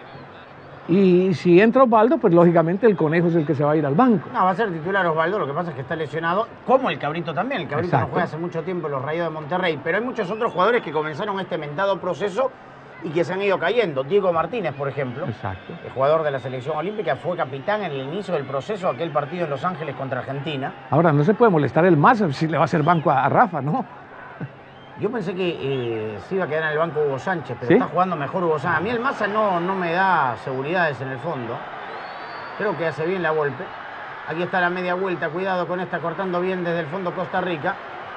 Y si entra Osvaldo, pues lógicamente el Conejo es el que se va a ir al banco. No, va a ser titular Osvaldo, lo que pasa es que está lesionado, como el Cabrito también. El Cabrito no juega hace mucho tiempo en los Rayados de Monterrey, pero hay muchos otros jugadores que comenzaron este mentado proceso y que se han ido cayendo. Diego Martínez, por ejemplo, el jugador de la selección olímpica, fue capitán en el inicio del proceso, aquel partido en Los Ángeles contra Argentina. Ahora, no se puede molestar el Maza si le va a hacer banco a Rafa, ¿no? Yo pensé que se iba a quedar en el banco Hugo Sánchez, pero está jugando mejor Hugo Sánchez. A mí el Maza no me da seguridades en el fondo. Creo que hace bien la Volpe. Aquí está la media vuelta, cuidado con esta, cortando bien desde el fondo Costa Rica.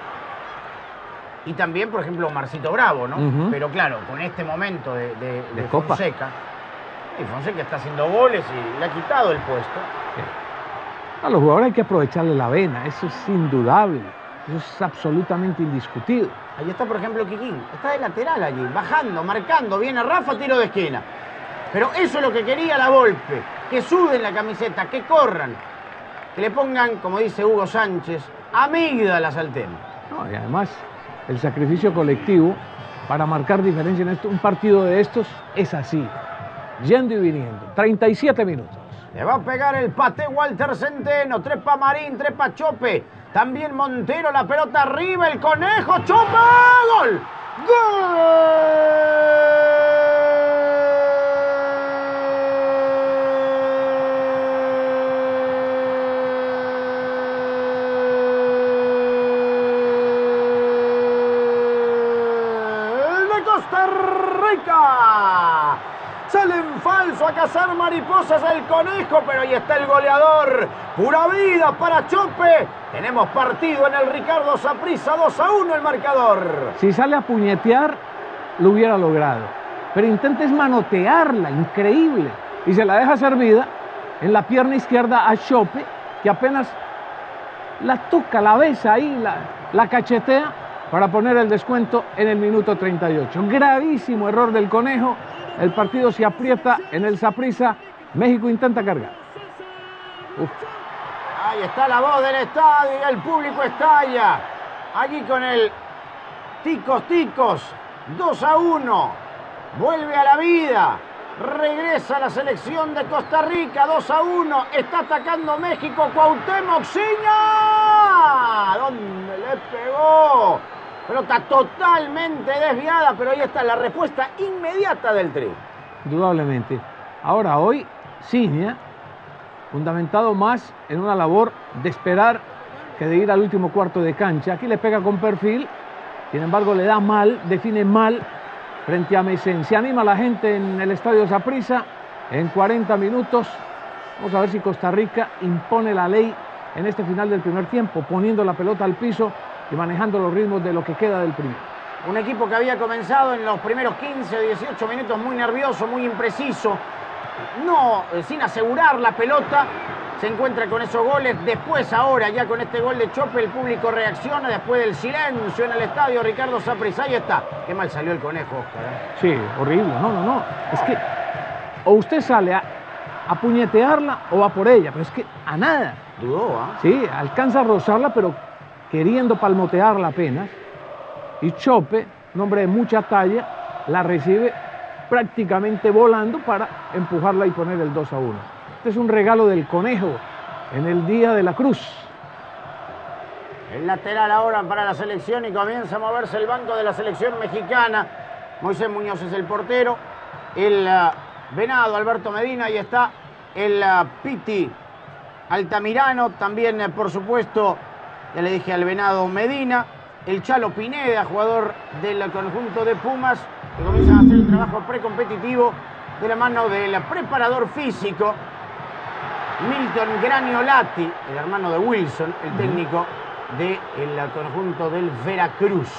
Y también, por ejemplo, Marcito Bravo, ¿no? Pero claro, con este momento de Fonseca, y Fonseca está haciendo goles y le ha quitado el puesto. A los jugadores hay que aprovecharle la vena, eso es indudable, eso es absolutamente indiscutido. Ahí está, por ejemplo, Kikín, está de lateral allí, bajando, marcando, viene Rafa, tiro de esquina. Pero eso es lo que quería la Volpe, que suden la camiseta, que corran, que le pongan, como dice Hugo Sánchez, amígdalas al tema. No, y además, el sacrificio colectivo para marcar diferencia en un partido de estos es así, yendo y viniendo, 37 minutos. Le va a pegar el pate Walter Centeno, trepa Marín, trepa Chope, también Montero, la pelota arriba, el Conejo, Chope, ¡gol! ¡Gol de Costa Rica! Sale en falso a cazar mariposas el Conejo, pero ahí está el goleador. Pura vida para Chope. Tenemos partido en el Ricardo Saprissa, 2-1 el marcador. Si sale a puñetear, lo hubiera logrado. Pero intenta es manotearla, increíble. Y se la deja servida en la pierna izquierda a Chope, que apenas la toca, la besa ahí, la cachetea para poner el descuento en el minuto 38. Gravísimo error del Conejo. El partido se aprieta en el Saprissa. México intenta cargar. Ahí está la voz del estadio y el público estalla. Allí con el Ticos Ticos. 2-1. Vuelve a la vida. Regresa la selección de Costa Rica. 2-1. Está atacando México. Cuauhtémoc, Ciña. ¿Dónde le pegó? Pelota totalmente desviada, pero ahí está la respuesta inmediata del Tri. Indudablemente. Ahora, hoy, Ciña, fundamentado más en una labor de esperar que de ir al último cuarto de cancha. Aquí le pega con perfil, sin embargo le da mal, define mal frente a Mesén. Se anima la gente en el estadio Saprissa en 40 minutos. Vamos a ver si Costa Rica impone la ley en este final del primer tiempo, poniendo la pelota al piso y manejando los ritmos de lo que queda del primero. Un equipo que había comenzado en los primeros 15 o 18 minutos muy nervioso, muy impreciso, no, sin asegurar la pelota, se encuentra con esos goles. Después, ahora, ya con este gol de Chope, el público reacciona después del silencio en el estadio. Ricardo Saprissa, ahí está. Qué mal salió el conejo, Oscar, ¿eh? Sí, horrible. No. Es que o usted sale a puñetearla o va por ella, pero es que a nada. Dudó, ¿ah? Sí, alcanza a rozarla, pero queriendo palmotearla apenas. Y Chope, un hombre de mucha talla, la recibe prácticamente volando para empujarla y poner el 2-1. Este es un regalo del conejo en el Día de la Cruz. El lateral ahora para la selección y comienza a moverse el banco de la selección mexicana. Moisés Muñoz es el portero. El Venado, Alberto Medina, ahí está el Piti Altamirano, también por supuesto, ya le dije al Venado Medina, el Chalo Pineda, jugador del conjunto de Pumas, que comienzan a hacer el trabajo precompetitivo de la mano del preparador físico, Milton Graniolati, el hermano de Wilson, el técnico del conjunto del Veracruz.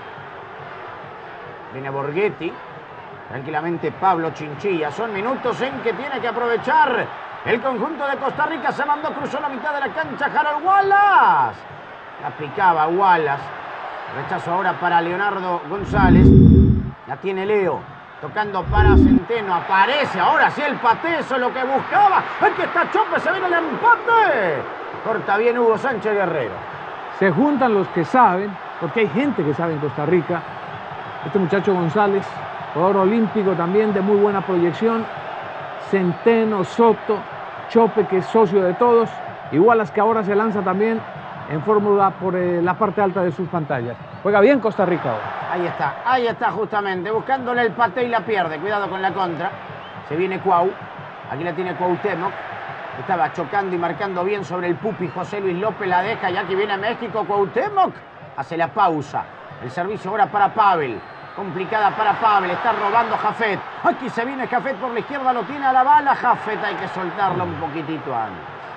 Viene Borghetti. Tranquilamente Pablo Chinchilla. Son minutos en que tiene que aprovechar el conjunto de Costa Rica. Se mandó, cruzó la mitad de la cancha Harold Wallace. La picaba Wallace. Rechazo ahora para Leonardo González. La tiene Leo. Tocando para Centeno. Aparece ahora sí el Paté. Eso es lo que buscaba. Aquí está Chope. Se viene el empate. Corta bien Hugo Sánchez Guerrero. Se juntan los que saben, porque hay gente que sabe en Costa Rica. Este muchacho González, jugador olímpico también de muy buena proyección, Centeno, Soto, Chope, que es socio de todos, igual las que ahora se lanza también en fórmula por la parte alta de sus pantallas. Juega bien Costa Rica ahora. Ahí está justamente, buscándole el Paté y la pierde. Cuidado con la contra. Se viene Cuau, aquí la tiene Cuauhtémoc. Estaba chocando y marcando bien sobre el Pupi. José Luis López la deja, ya que viene a México. Cuauhtémoc hace la pausa. El servicio ahora para Pavel. Complicada para Pavel, está robando Jafet. Aquí se viene Jafet por la izquierda, lo tiene a la bala. Jafet hay que soltarlo un poquitito antes.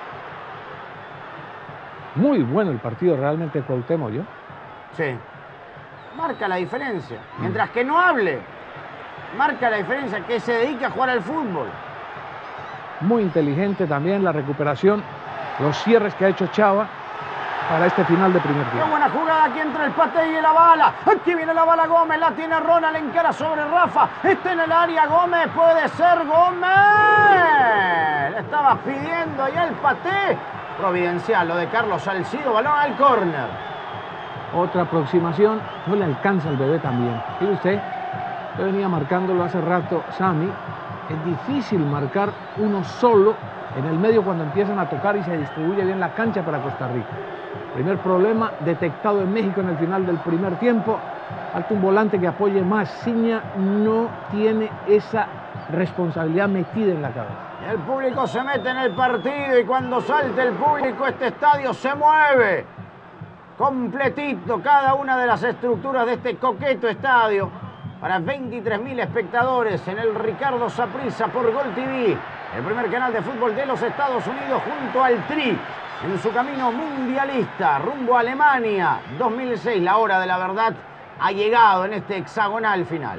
Muy bueno el partido realmente Cuauhtémoc, ¿yo? Sí. Marca la diferencia. Mientras que no hable, marca la diferencia, que se dedique a jugar al fútbol. Muy inteligente también la recuperación, los cierres que ha hecho Chava para este final de primer tiempo. Qué buena jugada aquí entre el Paté y la bala. Aquí viene la bala Gómez, la tiene Ronald, encara sobre Rafa. Está en el área Gómez, puede ser Gómez. Le estaba pidiendo allá el Paté. Providencial lo de Carlos Salcido, balón al córner. Otra aproximación, no le alcanza al bebé también. Fíjese usted, yo venía marcándolo hace rato, Sammy. Es difícil marcar uno solo en el medio cuando empiezan a tocar y se distribuye bien la cancha para Costa Rica. Primer problema detectado en México en el final del primer tiempo. Falta un volante que apoye más. Ciña no tiene esa responsabilidad metida en la cabeza. El público se mete en el partido y cuando salte el público este estadio se mueve. Completito cada una de las estructuras de este coqueto estadio. Para 23.000 espectadores en el Ricardo Saprissa por Gol TV. El primer canal de fútbol de los Estados Unidos junto al Tri. En su camino mundialista rumbo a Alemania 2006, la hora de la verdad ha llegado en este hexagonal final.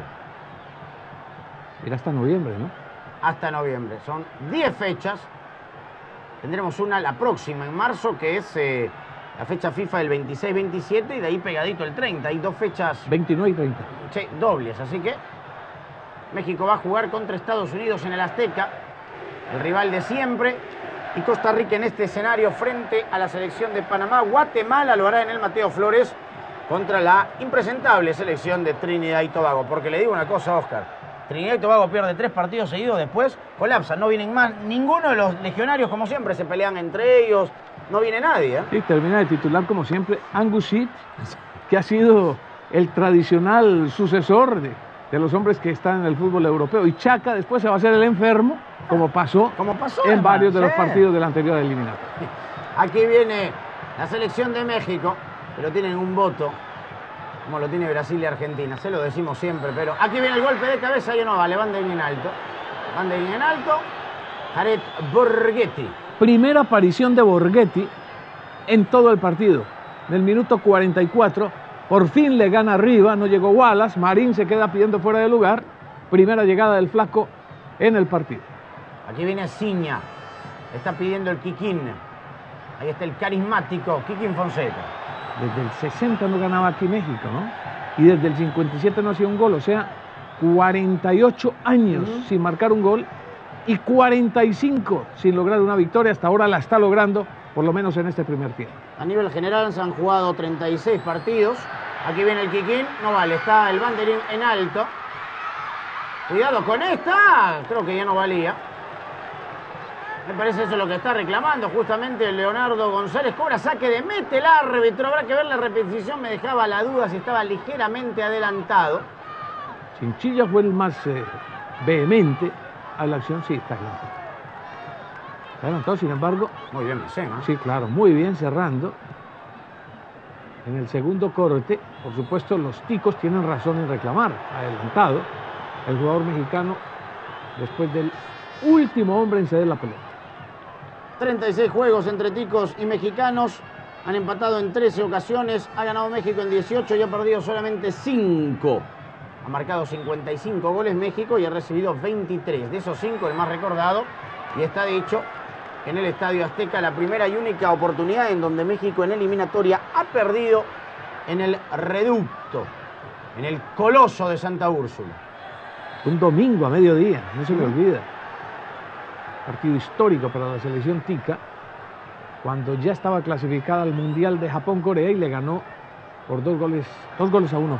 Era hasta noviembre, ¿no? Hasta noviembre, son 10 fechas. Tendremos una la próxima en marzo, que es la fecha FIFA del 26-27 y de ahí pegadito el 30. Hay dos fechas 29 y 30. Sí, dobles, así que México va a jugar contra Estados Unidos en el Azteca, el rival de siempre. Y Costa Rica en este escenario frente a la selección de Panamá. Guatemala lo hará en el Mateo Flores contra la impresentable selección de Trinidad y Tobago. Porque le digo una cosa, Oscar, Trinidad y Tobago pierde 3 partidos seguidos, después colapsa, no vienen más. Ninguno de los legionarios, como siempre, se pelean entre ellos, no viene nadie. Sí, termina de titular como siempre Angus Sheet, que ha sido el tradicional sucesor de los hombres que están en el fútbol europeo. Y Chaca después se va a hacer el enfermo, como pasó en varios de los partidos de la anterior eliminatoria. Aquí viene la selección de México, pero tienen un voto, como lo tiene Brasil y Argentina. Se lo decimos siempre, pero aquí viene el golpe de cabeza y no vale, banderín en alto. Banderín en alto, Jared Borghetti. Primera aparición de Borghetti en todo el partido. En el minuto 44, por fin le gana arriba, no llegó Wallace, Marín se queda pidiendo fuera de lugar. Primera llegada del flaco en el partido. Aquí viene Ciña. Está pidiendo el Kikín. Ahí está el carismático Kikín Fonseca. Desde el 60 no ganaba aquí México, ¿no? Y desde el 57 no hacía un gol, o sea, 48 años sin marcar un gol y 45 sin lograr una victoria. Hasta ahora la está logrando, por lo menos en este primer tiempo. A nivel general se han jugado 36 partidos. Aquí viene el Kikín, no vale, está el banderín en alto. Cuidado con esta, creo que ya no valía. Me parece eso lo que está reclamando justamente Leonardo González. Cobra saque de mete el árbitro. Habrá que ver la repetición, me dejaba la duda si estaba ligeramente adelantado. Chinchilla fue el más vehemente a la acción, sí, está adelantado. Está adelantado, sin embargo. Muy bien, ¿no? Sí, claro, muy bien cerrando. En el segundo corte, por supuesto, los ticos tienen razón en reclamar. Adelantado el jugador mexicano después del último hombre en ceder la pelota. 36 juegos entre ticos y mexicanos. Han empatado en 13 ocasiones. Ha ganado México en 18 y ha perdido solamente 5. Ha marcado 55 goles México y ha recibido 23. De esos 5, el más recordado, y está dicho, en el Estadio Azteca, la primera y única oportunidad en donde México en eliminatoria ha perdido en el Reducto, en el Coloso de Santa Úrsula. Un domingo a mediodía, no se me olvida. Partido histórico para la selección tica, cuando ya estaba clasificada al Mundial de Japón-Corea y le ganó por 2 goles a 1.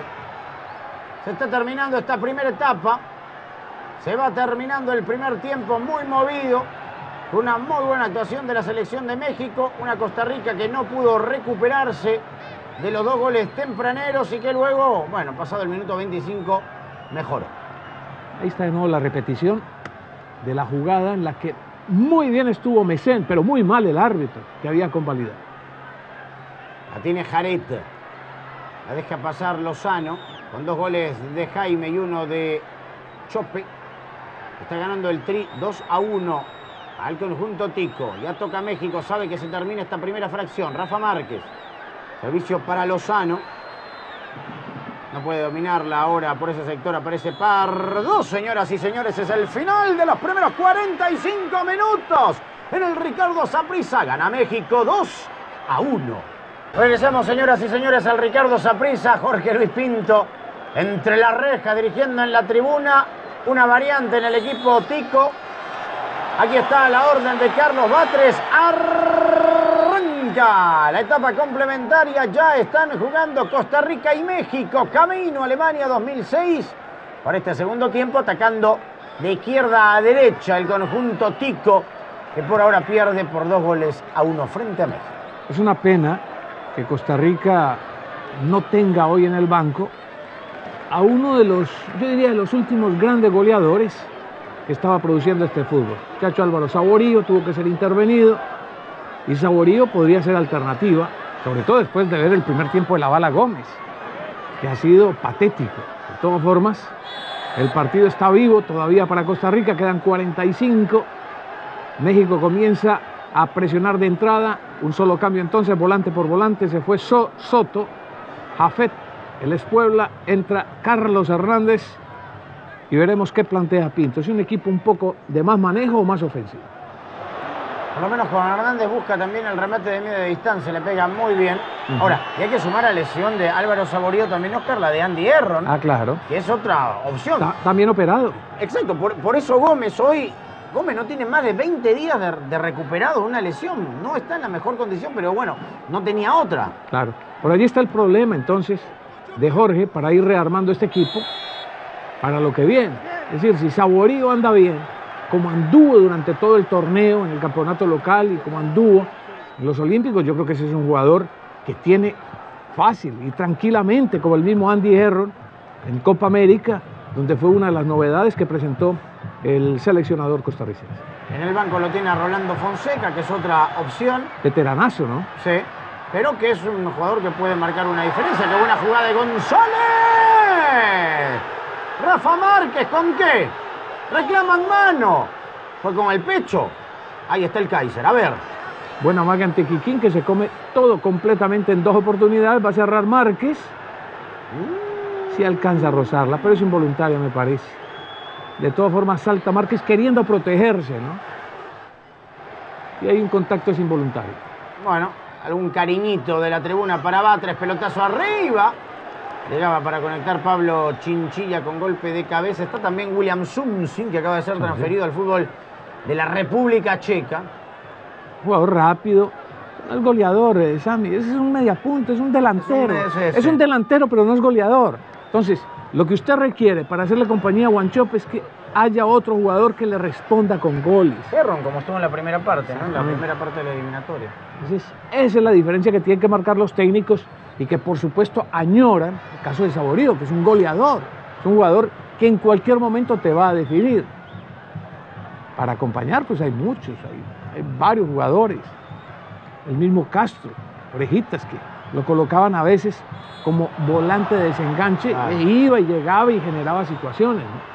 Se está terminando esta primera etapa. Se va terminando el primer tiempo muy movido. Una muy buena actuación de la selección de México. Una Costa Rica que no pudo recuperarse de los 2 goles tempraneros y que luego, bueno, pasado el minuto 25, mejoró. Ahí está de nuevo la repetición de la jugada en la que muy bien estuvo Mesén, pero muy mal el árbitro que había convalidado. La tiene Jaret. La deja pasar Lozano con 2 goles de Jaime y 1 de Chope. Está ganando el Tri 2-1 al conjunto tico. Ya toca México, sabe que se termina esta primera fracción. Rafa Márquez. Servicio para Lozano. No puede dominarla ahora por ese sector. Aparece Pardo. Señoras y señores, es el final de los primeros 45 minutos. En el Ricardo Saprissa gana México 2-1. Regresamos, señoras y señores, al Ricardo Saprissa. Jorge Luis Pinto entre la reja dirigiendo en la tribuna. Una variante en el equipo tico. Aquí está la orden de Carlos Batres. Arranca la etapa complementaria. Ya están jugando Costa Rica y México. Camino a Alemania 2006. Para este segundo tiempo, atacando de izquierda a derecha el conjunto tico, que por ahora pierde por 2-1 frente a México. Es una pena que Costa Rica no tenga hoy en el banco a uno de los, yo diría, de los últimos grandes goleadores que estaba produciendo este fútbol. Chacho Álvaro Saborío tuvo que ser intervenido y Saborío podría ser alternativa, sobre todo después de ver el primer tiempo de la Bala Gómez, que ha sido patético. De todas formas, el partido está vivo todavía para Costa Rica, quedan 45. México comienza a presionar de entrada, un solo cambio entonces, volante por volante, se fue Soto, Jafet, el Puebla, entra Carlos Hernández y veremos qué plantea Pinto. ¿Es un equipo un poco de más manejo o más ofensivo? Por lo menos con Hernández busca también el remate de media distancia, le pega muy bien. Ahora, y hay que sumar a la lesión de Álvaro Saborío también, Oscar, la de Andy Herron. Ah, claro. Que es otra opción. También operado. Exacto, por eso Gómez no tiene más de 20 días de recuperado una lesión. No está en la mejor condición, pero bueno, no tenía otra. Claro. Por allí está el problema entonces de Jorge para ir rearmando este equipo para lo que viene. Es decir, si Saborío anda bien, como anduvo durante todo el torneo en el campeonato local y como anduvo en los Olímpicos, yo creo que ese es un jugador que tiene fácil y tranquilamente, como el mismo Andy Herron en Copa América, donde fue una de las novedades que presentó el seleccionador costarricense. En el banco lo tiene a Rolando Fonseca, que es otra opción. Veteranazo, ¿no? Sí, pero que es un jugador que puede marcar una diferencia. ¡Qué buena jugada de González! Rafa Márquez, ¿con qué? Reclaman mano. Fue con el pecho. Ahí está el Kaiser, a ver. Buena magia ante Kikín, que se come todo completamente en 2 oportunidades. Va a cerrar Márquez. Sí alcanza a rozarla, pero es involuntaria, me parece. De todas formas salta Márquez queriendo protegerse, ¿no? Y hay un contacto involuntario. Bueno, algún cariñito de la tribuna para Batres, pelotazo arriba. Llegaba para conectar Pablo Chinchilla con golpe de cabeza. Está también William Sumsin, que acaba de ser transferido al fútbol de la República Checa. Jugador rápido, no es goleador, Sammy, ese es un mediapunta, es un delantero. Es un delantero, pero no es goleador. Entonces, lo que usted requiere para hacerle compañía a Wanchope es que haya otro jugador que le responda con goles. Herron, como estuvo en la primera parte, ¿no? En la primera parte de la eliminatoria. Entonces, esa es la diferencia que tienen que marcar los técnicos y que, por supuesto, añoran el caso de Saborío, que es un goleador. Es un jugador que en cualquier momento te va a definir. Para acompañar, pues hay muchos, hay varios jugadores. El mismo Castro, Orejitas, que lo colocaban a veces como volante de desenganche, iba y llegaba y generaba situaciones, ¿no?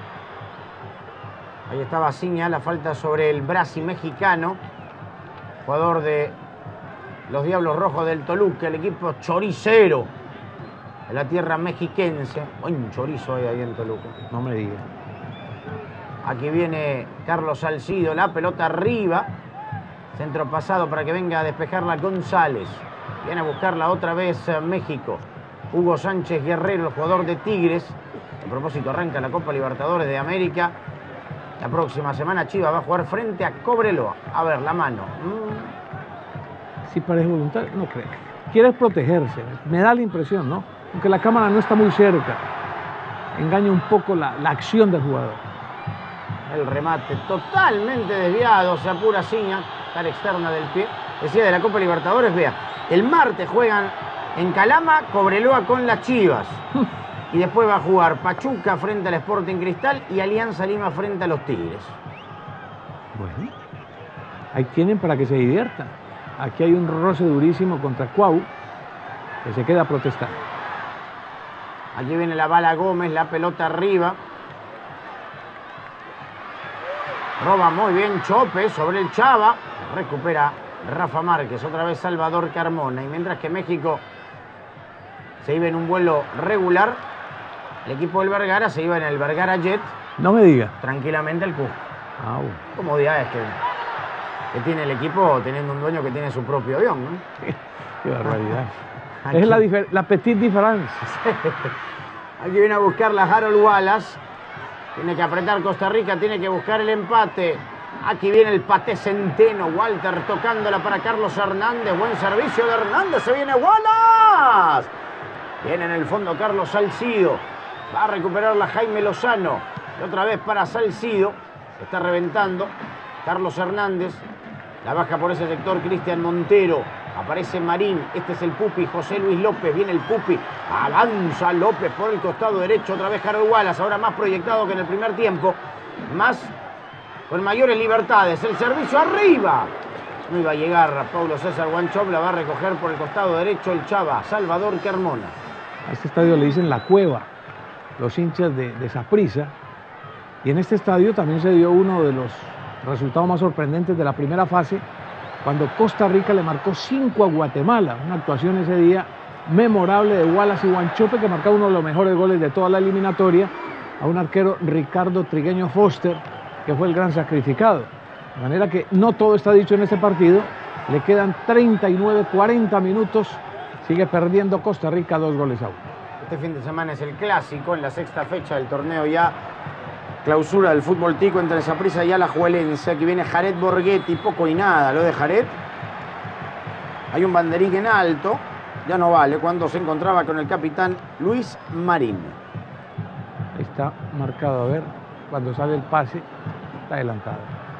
Ahí estaba Ciña, la falta sobre el Brasi mexicano, jugador de los Diablos Rojos del Toluca, el equipo choricero de la tierra mexiquense. Buen chorizo hay ahí en Toluca. No me diga. Aquí viene Carlos Salcido, la pelota arriba. Centro pasado para que venga a despejarla González. Viene a buscarla otra vez México. Hugo Sánchez Guerrero, el jugador de Tigres. A propósito, arranca la Copa Libertadores de América. La próxima semana Chivas va a jugar frente a Cobreloa. A ver, la mano. Si parece voluntario, no creo. Quiere protegerse, me da la impresión, ¿no? Aunque la cámara no está muy cerca. Engaña un poco la acción del jugador. El remate totalmente desviado, se apura Ciña, cara externa del pie. Decía de la Copa Libertadores, vea, el martes juegan en Calama, Cobreloa con las Chivas. Y después va a jugar Pachuca frente al Sporting Cristal y Alianza Lima frente a los Tigres. Bueno, ahí tienen para que se diviertan. Aquí hay un roce durísimo contra Cuau, que se queda a protestar. Aquí viene la bala Gómez, la pelota arriba. Roba muy bien Chope sobre el Chava. Recupera Rafa Márquez, otra vez Salvador Carmona. Y mientras que México se iba en un vuelo regular, el equipo del Vergara se iba en el Vergara Jet. No me diga. Tranquilamente al Cusco. Bueno. Comodidades que tiene el equipo teniendo un dueño que tiene su propio avión, ¿no? Qué barbaridad. Es la petite difference. Aquí viene a buscar la Harold Wallace. Tiene que apretar Costa Rica, tiene que buscar el empate. Aquí viene el Paté Centeno. Walter tocándola para Carlos Hernández. Buen servicio de Hernández. Se viene Wallace. Viene en el fondo Carlos Salcido. Va a recuperarla Jaime Lozano. Y otra vez para Salcido. Está reventando. Carlos Hernández. La baja por ese sector Cristian Montero. Aparece Marín. Este es el Pupi. José Luis López. Viene el Pupi. Avanza López por el costado derecho. Otra vez Harold Wallace. Ahora más proyectado que en el primer tiempo. Con mayores libertades. El servicio arriba. No iba a llegar Paulo César Wanchope. La va a recoger por el costado derecho el Chava. Salvador Carmona. A este estadio le dicen La Cueva. Los hinchas de Saprissa. Y en este estadio también se dio uno de los resultados más sorprendentes de la primera fase, cuando Costa Rica le marcó 5 a Guatemala. Una actuación ese día memorable de Wallace y Wanchope, que marcaba uno de los mejores goles de toda la eliminatoria, a un arquero Ricardo Trigueño Foster, que fue el gran sacrificado. De manera que no todo está dicho en este partido. Le quedan 39, 40 minutos. Sigue perdiendo Costa Rica 2 goles a 1. Este fin de semana es el clásico en la sexta fecha del torneo ya. Clausura del fútbol tico entre Saprissa y Alajuelense. Aquí viene Jared Borghetti, poco y nada lo de Jared. Hay un banderín en alto, ya no vale, cuando se encontraba con el capitán Luis Marín. Está marcado, a ver, cuando sale el pase, está adelantado.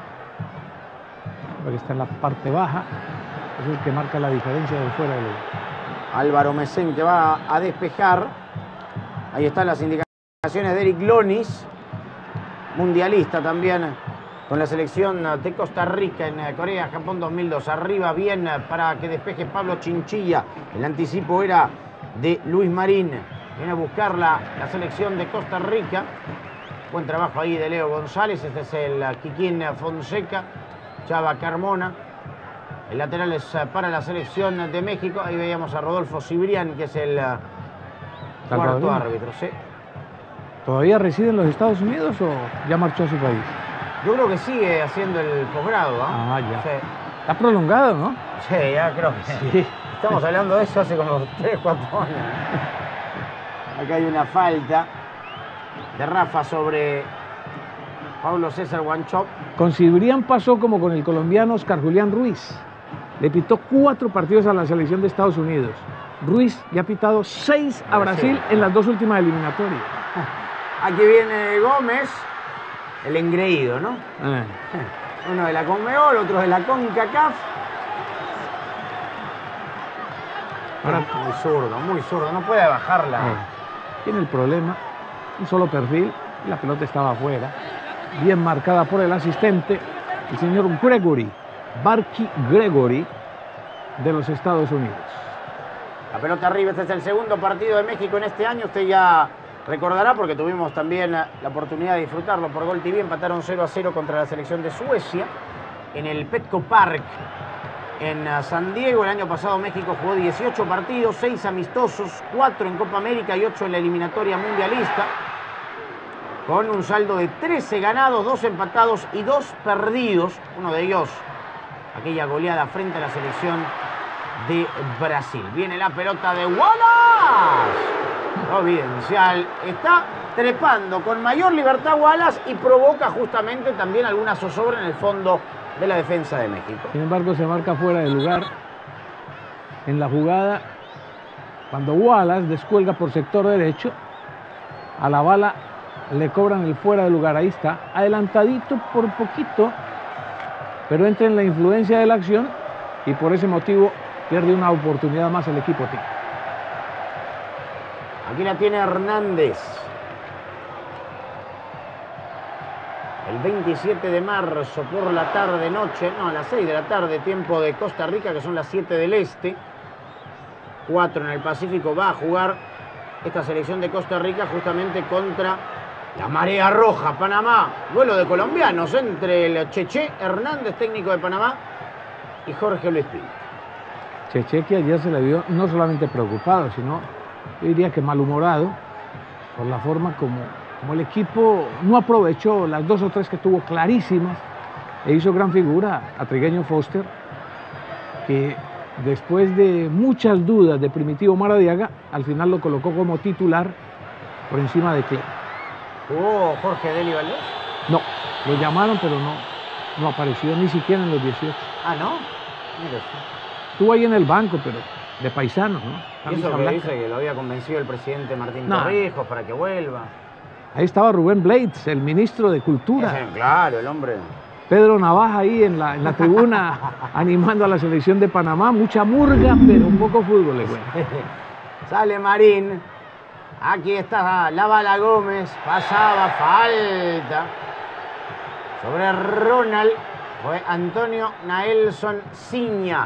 Porque está en la parte baja, es el que marca la diferencia de fuera del lugar. Álvaro Mesén que va a despejar. Ahí están las indicaciones de Eric Lonis, mundialista también con la selección de Costa Rica en Corea, Japón 2002. Arriba bien para que despeje Pablo Chinchilla. El anticipo era de Luis Marín. Viene a buscar la selección de Costa Rica. Buen trabajo ahí de Leo González. Este es el Kikín Fonseca. Chava Carmona. El lateral es para la selección de México. Ahí veíamos a Rodolfo Cibrián, que es el cuarto árbitro. ¿Sí? ¿Todavía reside en los Estados Unidos o ya marchó a su país? Yo creo que sigue haciendo el posgrado, ¿ah? Ah, ya. Sí. Está prolongado, ¿no? Sí, ya creo que Sí. Estamos hablando de eso hace como 3, 4 años. Acá hay una falta de Rafa sobre Paulo César Wanchope. Con Cibrián pasó como con el colombiano Oscar Julián Ruiz. Le pitó 4 partidos a la selección de Estados Unidos. Ruiz ya ha pitado 6 a Brasil en las 2 últimas eliminatorias. Aquí viene Gómez, el engreído, ¿no? Uno de la Conmebol, otro de la CONCACAF. Ahora, muy zurdo, no puede bajarla. Tiene el problema, un solo perfil, y la pelota estaba afuera. Bien marcada por el asistente, el señor Gregory, Barky Gregory, de los Estados Unidos. La pelota arriba, este es el segundo partido de México en este año. Usted ya recordará, porque tuvimos también la oportunidad de disfrutarlo por Gol TV. Empataron 0-0 contra la selección de Suecia en el Petco Park en San Diego. El año pasado México jugó 18 partidos, 6 amistosos, 4 en Copa América y 8 en la eliminatoria mundialista, con un saldo de 13 ganados, 2 empatados y 2 perdidos. Uno de ellos, aquella goleada frente a la selección de Brasil. Viene la pelota de Wallace. Providencial está trepando con mayor libertad Wallace y provoca justamente también alguna zozobra en el fondo de la defensa de México. Sin embargo, se marca fuera de lugar en la jugada cuando Wallace descuelga por sector derecho. A la bala le cobran el fuera de lugar. Ahí está, adelantadito por poquito, pero entra en la influencia de la acción y por ese motivo pierde una oportunidad más el equipo Tigre. Aquí la tiene Hernández. El 27 de marzo por la tarde, noche, no, a las 6 de la tarde, tiempo de Costa Rica, que son las 7 del este. 4 en el Pacífico. Va a jugar esta selección de Costa Rica justamente contra la Marea Roja, Panamá. Duelo de colombianos entre el Cheche Hernández, técnico de Panamá, y Jorge Luis Pinto. Cheche, que ayer se le vio no solamente preocupado, sino yo diría que malhumorado por la forma como el equipo no aprovechó las 2 o 3 que tuvo clarísimas e hizo gran figura a Trigueño Foster, que después de muchas dudas de Primitivo Maradiaga, al final lo colocó como titular por encima de Clem. ¿Jugó Jorge Deli Valdés? No, lo llamaron, pero no apareció ni siquiera en los 18. Ah, ¿no? Mira. Estuvo ahí en el banco, pero de paisano, ¿no? Y eso que dice que lo había convencido el presidente Martín Torrijos para que vuelva. Ahí estaba Rubén Blades, el ministro de Cultura. Claro, el hombre. Pedro Navaja ahí en la tribuna animando a la selección de Panamá. Mucha murga, pero un poco fútbol, bueno. Sale Marín. Aquí está la bala Gómez. Pasaba, falta. Sobre Ronald fue Antonio Naelson Ciña.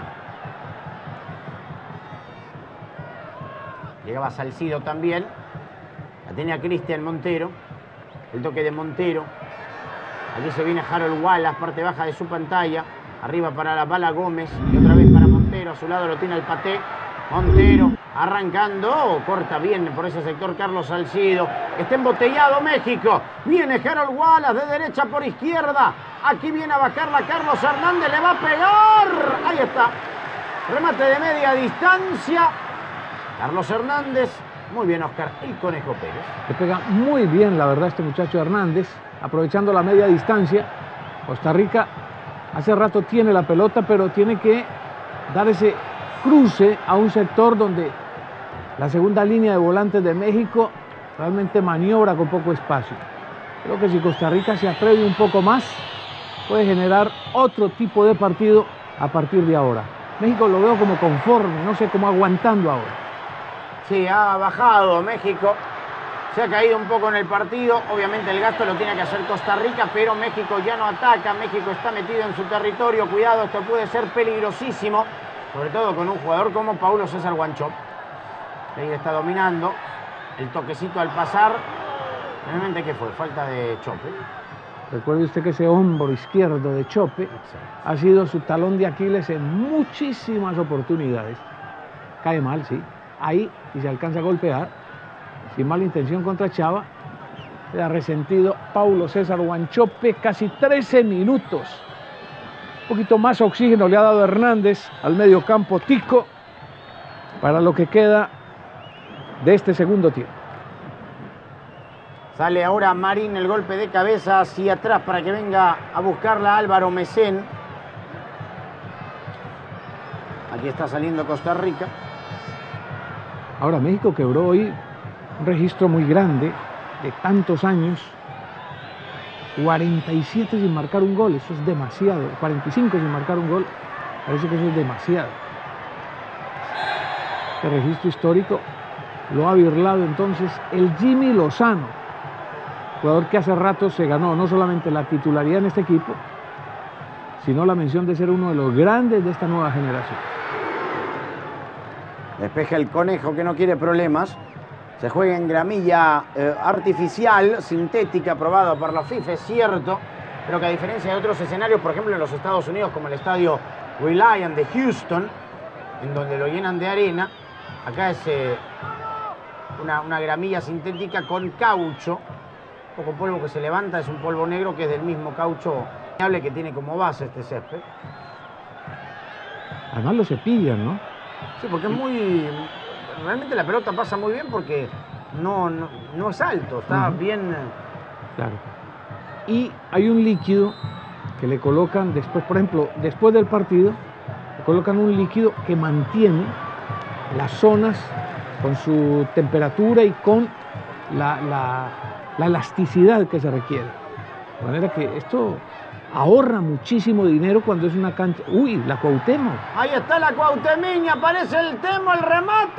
Llegaba Salcido también. La tenía Cristian Montero. El toque de Montero. Aquí se viene Harold Wallace, parte baja de su pantalla. Arriba para la bala Gómez. Y otra vez para Montero. A su lado lo tiene el Paté. Montero arrancando. Corta bien por ese sector Carlos Salcido. Está embotellado México. Viene Harold Wallace de derecha por izquierda. Aquí viene a bajarla Carlos Hernández. Le va a pegar. Ahí está. Remate de media distancia. Carlos Hernández. Muy bien, Oscar, el Conejo Pérez. Le pega muy bien, la verdad, este muchacho Hernández, aprovechando la media distancia. Costa Rica hace rato tiene la pelota, pero tiene que dar ese cruce a un sector donde la segunda línea de volantes de México realmente maniobra con poco espacio. Creo que si Costa Rica se atreve un poco más, puede generar otro tipo de partido a partir de ahora. México lo veo como conforme, no sé, como aguantando ahora. Sí, ha bajado México, se ha caído un poco en el partido. Obviamente el gasto lo tiene que hacer Costa Rica, pero México ya no ataca. México está metido en su territorio. Cuidado, esto puede ser peligrosísimo, sobre todo con un jugador como Paulo César Wanchope. Ahí está dominando. El toquecito al pasar. Realmente, ¿qué fue? Falta de Chope. Recuerde usted que ese hombro izquierdo de Chope ha sido su talón de Aquiles en muchísimas oportunidades. Cae mal, sí. Ahí, si se alcanza a golpear, sin mala intención contra Chava, Se ha resentido Paulo César Wanchope, casi 13 minutos. Un poquito más oxígeno le ha dado Hernández al medio campo Tico para lo que queda de este segundo tiempo. Sale ahora Marín, el golpe de cabeza hacia atrás para que venga a buscarla Álvaro Mesén. Aquí está saliendo Costa Rica. Ahora México quebró hoy un registro muy grande de tantos años. 47 sin marcar un gol, eso es demasiado. 45 sin marcar un gol, parece que eso es demasiado. Este registro histórico lo ha birlado entonces el Jimmy Lozano, jugador que hace rato se ganó no solamente la titularidad en este equipo, sino la mención de ser uno de los grandes de esta nueva generación. Despeja el Conejo, que no quiere problemas. Se juega en gramilla artificial, sintética, aprobada por la FIFA, es cierto, pero que a diferencia de otros escenarios, por ejemplo en los Estados Unidos, como el estadio Reliant de Houston, en donde lo llenan de arena, acá es una gramilla sintética con caucho, un poco polvo que se levanta, es un polvo negro que es del mismo caucho que tiene como base este césped. Además lo cepillan, ¿no? Sí, porque es muy... Realmente la pelota pasa muy bien porque no es alto, está bien... Claro. Y hay un líquido que le colocan después, por ejemplo, después del partido, le colocan un líquido que mantiene las zonas con su temperatura y con la elasticidad que se requiere. De manera que esto ahorra muchísimo dinero cuando es una cancha... ¡Uy, la Cuauhtémoc! Ahí está la Cuauhtemiña, aparece el Temo, el remate.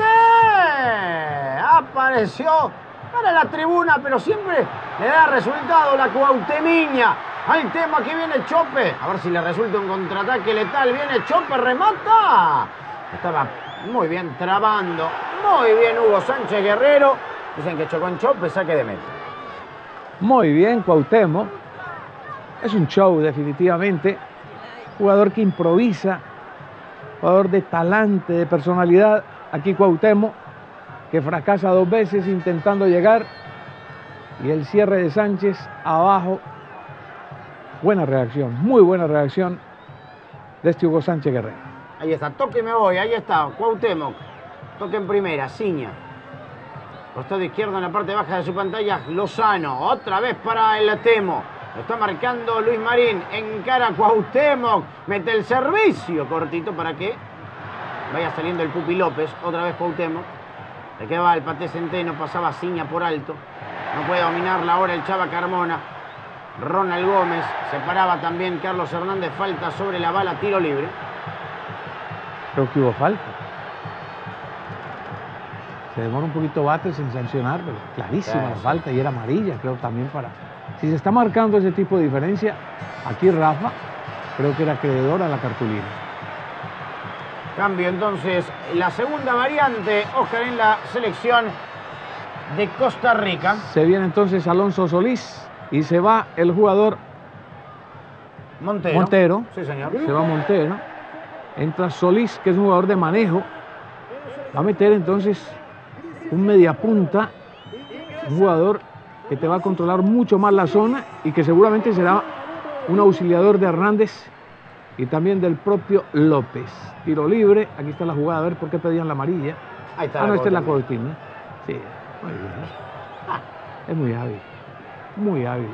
Apareció para la tribuna, pero siempre le da resultado la Cuauhtemiña. Al Temo, aquí viene Chope. A ver si le resulta un contraataque letal. Viene Chope, remata. Estaba muy bien trabando. Muy bien Hugo Sánchez Guerrero. Dicen que chocó en Chope, saque de meta. Muy bien Cuauhtémoc. Es un show definitivamente. Jugador que improvisa. Jugador de talante, de personalidad. Aquí Cuauhtémoc, que fracasa 2 veces intentando llegar. Y el cierre de Sánchez abajo. Buena reacción, muy buena reacción de este Hugo Sánchez Guerrero. Ahí está, toque y me voy, ahí está, Cuauhtémoc. Toque en primera, Ciña. Costado izquierdo en la parte baja de su pantalla, Lozano. Otra vez para el Temo. Lo está marcando Luis Marín. Encara Cuauhtémoc. Mete el servicio cortito para que vaya saliendo el Pupi López. Otra vez Cuauhtémoc. Le quedaba el Paté Centeno, pasaba Ciña por alto. No puede dominarla ahora el Chava Carmona. Ronald Gómez, se paraba también Carlos Hernández, falta sobre la bala, tiro libre. Creo que hubo falta. Se demora un poquito Batres en sancionar, pero clarísima la falta y era amarilla, creo también para... Si se está marcando ese tipo de diferencia, aquí Rafa creo que era acreedor a la cartulina. Cambio entonces, la segunda variante, Oscar, en la selección de Costa Rica. Se viene entonces Alonso Solís. Y se va el jugador Montero. Sí, señor. Se va Montero. Entra Solís, que es un jugador de manejo. Va a meter entonces un mediapunta. Un jugador que te va a controlar mucho más la zona y que seguramente será un auxiliador de Hernández y también del propio López. Tiro libre. Aquí está la jugada. A ver por qué pedían la amarilla. Ahí está. No, esta es la cortina. Sí, muy bien. Es muy hábil. Muy hábiles.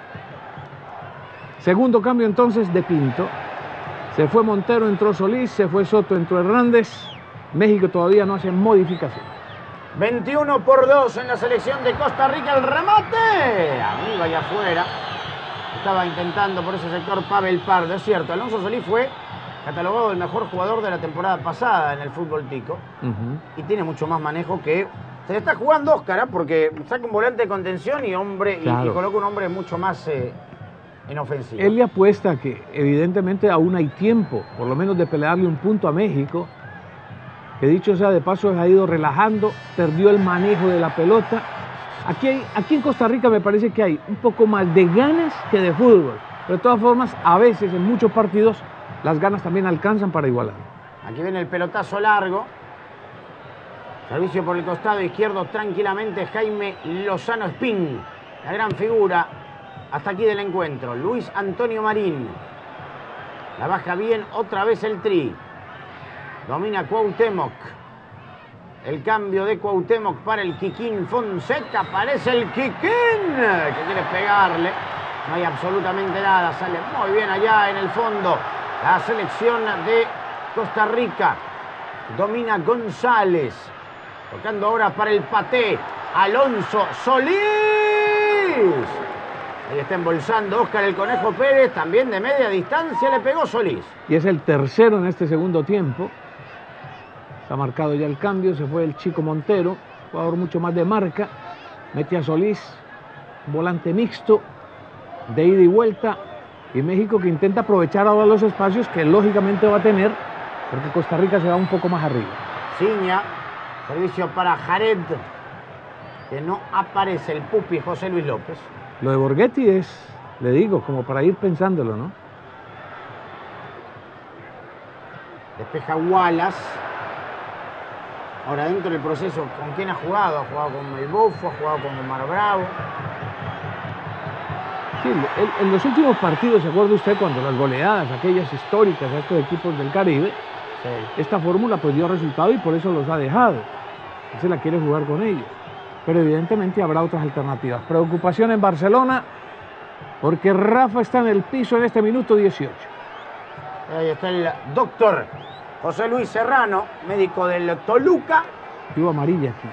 Segundo cambio entonces de Pinto. Se fue Montero, entró Solís, se fue Soto, entró Hernández. México todavía no hace modificación. 21-2 en la selección de Costa Rica. El remate. Arriba y afuera. Estaba intentando por ese sector Pavel Pardo. Es cierto, Alonso Solís fue catalogado el mejor jugador de la temporada pasada en el fútbol tico. Y tiene mucho más manejo que... Se le está jugando Oscar, porque saca un volante de contención y coloca un hombre mucho más en ofensiva. Él le apuesta que evidentemente aún hay tiempo, por lo menos de pelearle un punto a México, que dicho sea de paso ha ido relajando, perdió el manejo de la pelota. Aquí en Costa Rica me parece que hay un poco más de ganas que de fútbol, pero de todas formas a veces en muchos partidos las ganas también alcanzan para igualar. Aquí viene el pelotazo largo. Servicio por el costado izquierdo tranquilamente Jaime Lozano Espín. La gran figura hasta aquí del encuentro, Luis Antonio Marín. La baja bien otra vez el Tri. Domina Cuauhtémoc. El cambio de Cuauhtémoc para el Kikín Fonseca. Aparece el Kikín, que quiere pegarle. No hay absolutamente nada. Sale muy bien allá en el fondo la selección de Costa Rica. Domina González. Tocando ahora para el Paté. Alonso Solís. Ahí está embolsando Óscar el Conejo Pérez. También de media distancia le pegó Solís. Y es el tercero en este segundo tiempo. Está marcado ya el cambio. Se fue el Chico Montero, jugador mucho más de marca. Mete a Solís, volante mixto, de ida y vuelta. Y México que intenta aprovechar ahora los espacios que lógicamente va a tener, porque Costa Rica se va un poco más arriba. Ciña, servicio para Jared, que no aparece el pupi José Luis López. Lo de Borghetti es, le digo, como para ir pensándolo, ¿no? Despeja Wallace. Ahora dentro del proceso, ¿con quién ha jugado? Ha jugado con el Bofo, ha jugado con Omar Bravo. Sí, en los últimos partidos, ¿se acuerda usted cuando las goleadas, aquellas históricas a estos equipos del Caribe, sí, esta fórmula pues dio resultado y por eso los ha dejado? Él se la quiere jugar con ellos. Pero evidentemente habrá otras alternativas. Preocupación en Barcelona, porque Rafa está en el piso en este minuto 18. Ahí está el doctor José Luis Serrano, médico del Toluca. Tuvo amarilla aquí.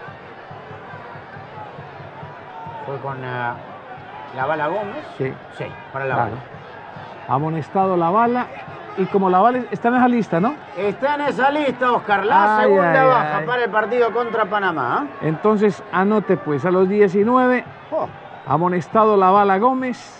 Fue con la bala Gómez. Sí. Sí, para la Claro. bala. Amonestado la bala. Y como la bala está en esa lista, ¿no? Está en esa lista, Oscar. La segunda baja para el partido contra Panamá. Entonces, anote pues, a los 19, amonestado la bala Gómez.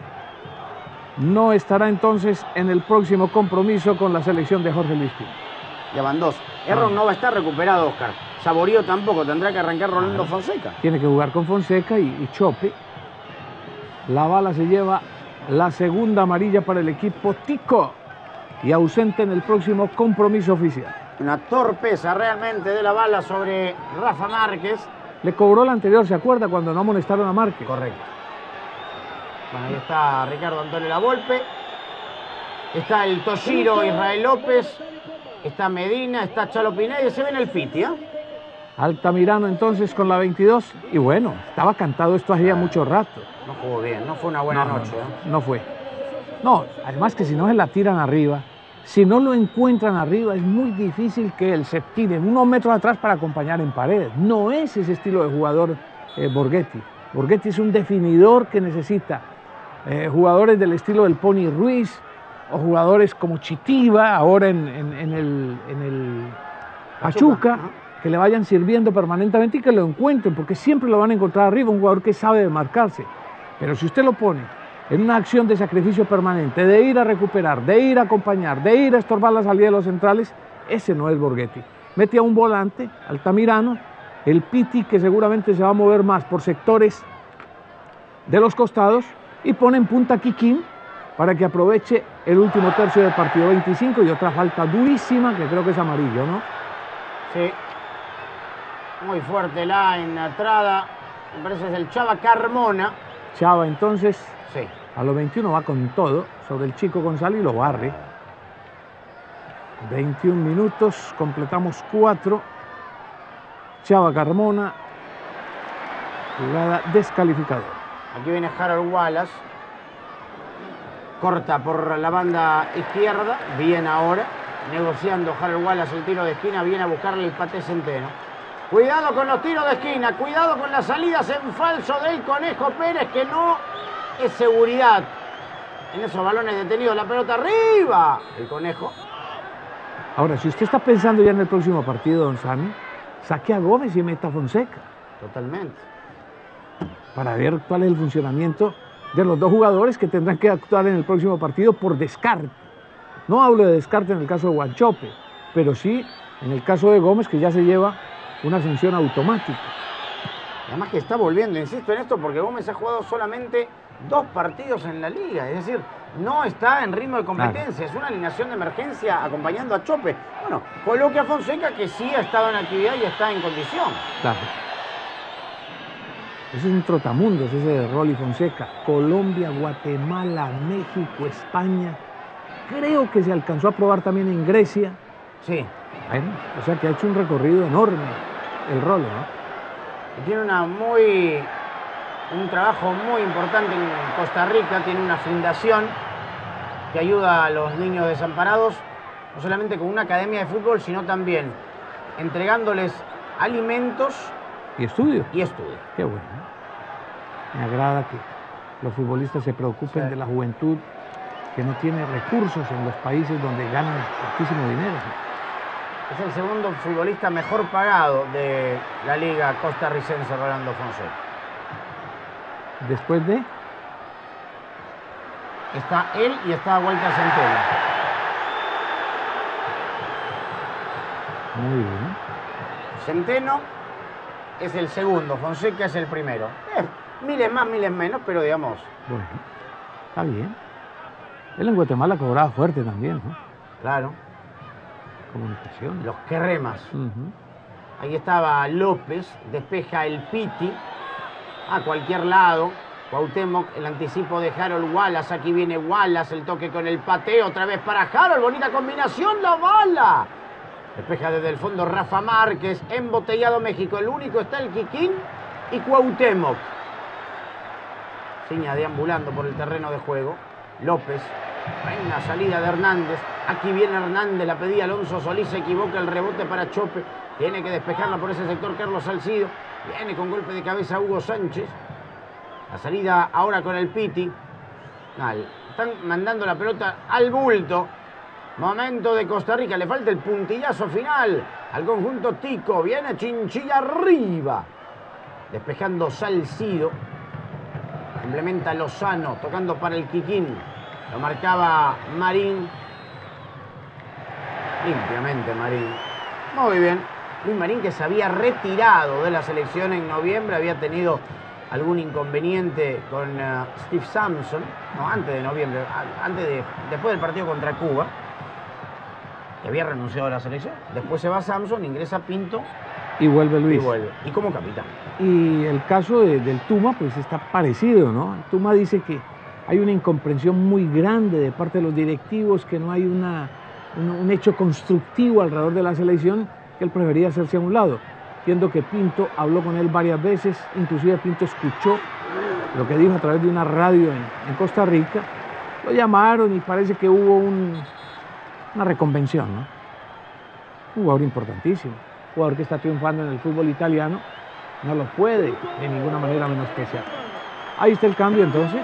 No estará entonces en el próximo compromiso con la selección de Jorge Luis Pino. Ya van dos. Erron no va a estar recuperado, Oscar. Saborío tampoco. Tendrá que arrancar Rolando Fonseca. Tiene que jugar con Fonseca y Chope. La bala se lleva la segunda amarilla para el equipo tico. Y ausente en el próximo compromiso oficial. Una torpeza realmente de la bala sobre Rafa Márquez. Le cobró la anterior, ¿se acuerda? Cuando no amonestaron a Márquez. Correcto. Bueno, ahí está Ricardo Antonio Lavolpe. Está el Toshiro Israel López. Está Medina, está Chalo Pineda y se ve en el Piti, ¿eh? Altamirano entonces con la 22. Y bueno, estaba cantado esto hacía mucho rato. No jugó bien, no fue una buena noche. No fue. No, además que si no se la tiran arriba, si no lo encuentran arriba, es muy difícil que él se tire unos metros atrás para acompañar en paredes. No es ese estilo de jugador Borghetti. Borghetti es un definidor que necesita jugadores del estilo del Pony Ruiz o jugadores como Chitiba, ahora en el Pachuca, que le vayan sirviendo permanentemente y que lo encuentren, porque siempre lo van a encontrar arriba, un jugador que sabe marcarse. Pero si usted lo pone en una acción de sacrificio permanente, de ir a recuperar, de ir a acompañar, de ir a estorbar la salida de los centrales, ese no es Borghetti. Mete a un volante, Altamirano, el Piti, que seguramente se va a mover más por sectores de los costados, y pone en punta a Kikín para que aproveche el último tercio del partido. 25 y otra falta durísima, que creo que es amarillo, ¿no? Sí. Muy fuerte la entrada. Me parece que es el Chava Carmona. Chava entonces, sí, a los 21 va con todo sobre el Chico González y lo barre. 21 minutos, completamos 4. Chava Carmona, jugada descalificadora. Aquí viene Harold Wallace. Corta por la banda izquierda. Bien ahora. Negociando Harold Wallace el tiro de esquina. Viene a buscarle el Paté Centeno. Cuidado con los tiros de esquina. Cuidado con las salidas en falso del Conejo Pérez, que no es seguridad. En esos balones detenidos, la pelota arriba. El Conejo. Ahora, si usted está pensando ya en el próximo partido, don Sammy, saque a Gómez y meta a Fonseca. Totalmente. Para ver cuál es el funcionamiento de los dos jugadores que tendrán que actuar en el próximo partido por descarte. No hablo de descarte en el caso de Wanchope, pero sí en el caso de Gómez, que ya se lleva una sanción automática. Además que está volviendo, insisto en esto, porque Gómez ha jugado solamente 2 partidos en la liga, es decir, no está en ritmo de competencia, es una alineación de emergencia acompañando a Chope. Bueno, coloque a Fonseca, que sí ha estado en actividad y está en condición. Claro. Ese es un trotamundos, ese de Rolly Fonseca. Colombia, Guatemala, México, España. Creo que se alcanzó a probar también en Grecia. Sí. Bueno, o sea que ha hecho un recorrido enorme el Rolo, ¿no? Y tiene un trabajo muy importante en Costa Rica, tiene una fundación que ayuda a los niños desamparados, no solamente con una academia de fútbol, sino también entregándoles alimentos y estudio. Qué bueno. Me agrada que los futbolistas se preocupen de la juventud que no tiene recursos en los países donde ganan muchísimo dinero. Es el segundo futbolista mejor pagado de la liga costarricense, Rolando Fonseca. Después de... Está él y está Walter Centeno. Muy bien. Centeno es el segundo, Fonseca es el primero. Miles más, miles menos, pero digamos... Bueno, está bien. Él en Guatemala cobraba fuerte también, ¿no? Claro. Comunicación. Los querremas. Ahí estaba López, despeja el Piti a cualquier lado. Cuauhtémoc, el anticipo de Harold Wallace. Aquí viene Wallace, el toque con el pateo. Otra vez para Harold, bonita combinación, la bala. Despeja desde el fondo Rafa Márquez, embotellado México. El único está el Kikín y Cuauhtémoc. Ciña deambulando por el terreno de juego. López, en la salida de Hernández. Aquí viene Hernández, la pedía Alonso Solís, se equivoca el rebote para Chope. Tiene que despejarla por ese sector Carlos Salcido. Viene con golpe de cabeza Hugo Sánchez. La salida ahora con el Piti. Están mandando la pelota al bulto. Momento de Costa Rica, le falta el puntillazo final al conjunto tico. Viene Chinchilla arriba. Despejando Salcido. Complementa Lozano, tocando para el Kikín. Lo marcaba Marín. Limpiamente Marín. Muy bien. Luis Marín, que se había retirado de la selección en noviembre, había tenido algún inconveniente con Steve Sampson, no, antes de noviembre, después del partido contra Cuba, que había renunciado a la selección. Después se va Sampson, ingresa Pinto. Y vuelve Luis. Y como capitán. Y el caso del Tuma, pues está parecido, ¿no? El Tuma dice que hay una incomprensión muy grande de parte de los directivos, que no hay un hecho constructivo alrededor de la selección, que él prefería hacerse a un lado. Entiendo que Pinto habló con él varias veces, inclusive Pinto escuchó lo que dijo a través de una radio en Costa Rica. Lo llamaron y parece que hubo una reconvención, ¿no? Un jugador importantísimo, un jugador que está triunfando en el fútbol italiano, no lo puede de ninguna manera menospreciar. Ahí está el cambio entonces.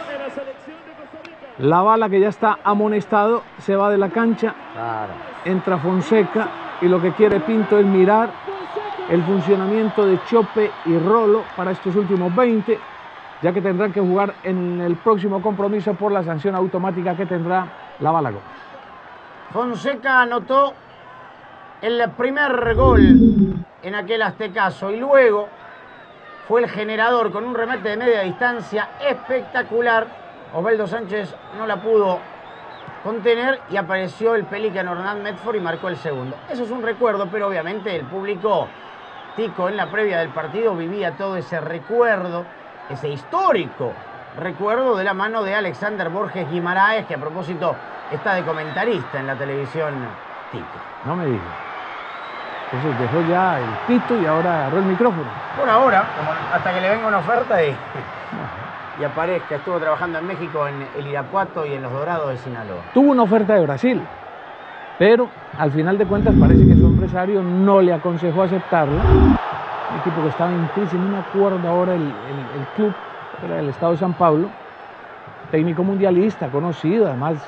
La bala, que ya está amonestado, se va de la cancha. Claro. Entra Fonseca y lo que quiere Pinto es mirar el funcionamiento de Chope y Rolo para estos últimos 20, ya que tendrán que jugar en el próximo compromiso por la sanción automática que tendrá la bala Gómez. Fonseca anotó el primer gol en aquel aztecaso y luego fue el generador con un remate de media distancia espectacular. Osvaldo Sánchez no la pudo contener y apareció el pelícano Hernán Medford y marcó el segundo. Eso es un recuerdo, pero obviamente el público tico en la previa del partido vivía todo ese recuerdo, ese histórico recuerdo de la mano de Alexander Borges Guimaraes, que a propósito está de comentarista en la televisión tico. No me digas. Entonces dejó ya el pito y ahora agarró el micrófono. Por ahora, hasta que le venga una oferta y aparezca. Estuvo trabajando en México, en el Irapuato y en los Dorados de Sinaloa. Tuvo una oferta de Brasil, pero al final de cuentas parece que su empresario no le aconsejó aceptarla. Un equipo que estaba en crisis, no me acuerdo ahora el club, era del estado de San Pablo, técnico mundialista, conocido, además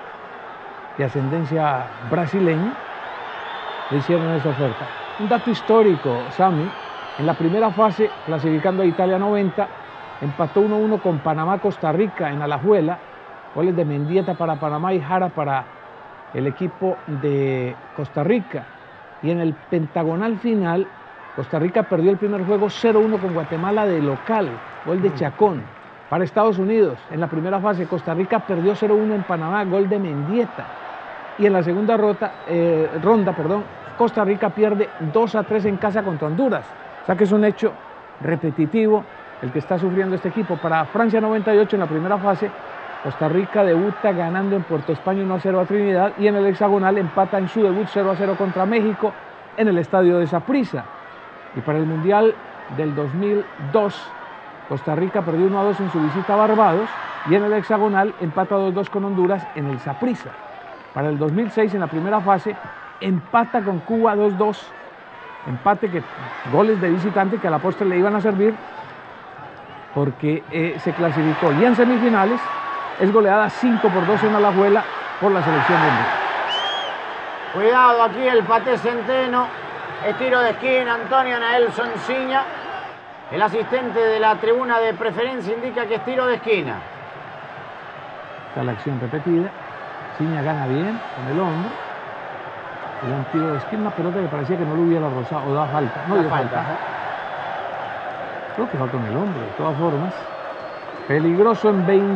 de ascendencia brasileña, le hicieron esa oferta. Un dato histórico, Sammy, en la primera fase, clasificando a Italia 90, empató 1-1 con Panamá, Costa Rica en Alajuela, goles de Mendieta para Panamá y Jara para el equipo de Costa Rica. Y en el pentagonal final, Costa Rica perdió el primer juego 0-1 con Guatemala de local, gol de Chacón. Para Estados Unidos, en la primera fase, Costa Rica perdió 0-1 en Panamá, gol de Mendieta. Y en la segunda ronda, Costa Rica pierde 2-3 en casa contra Honduras. O sea que es un hecho repetitivo el que está sufriendo este equipo. Para Francia 98 en la primera fase, Costa Rica debuta ganando en Puerto España 1-0 a Trinidad y en el hexagonal empata en su debut 0-0 contra México en el estadio de Saprissa. Y para el Mundial del 2002, Costa Rica perdió 1-2 en su visita a Barbados y en el hexagonal empata 2-2 con Honduras en el Saprissa. Para el 2006 en la primera fase empata con Cuba 2-2, empate que goles de visitante que a la postre le iban a servir porque se clasificó, y en semifinales es goleada 5-2 en Alajuela por la selección de México. Cuidado aquí el Paté Centeno, es tiro de esquina, Antonio Nelson Ciña, el asistente de la tribuna de preferencia indica que es tiro de esquina. Está la acción repetida, Ciña gana bien con el hombro, y un tiro de esquina, una pelota que parecía que no lo hubiera rozado, o da falta, no dio falta. Creo que va con el hombro, de todas formas. Peligroso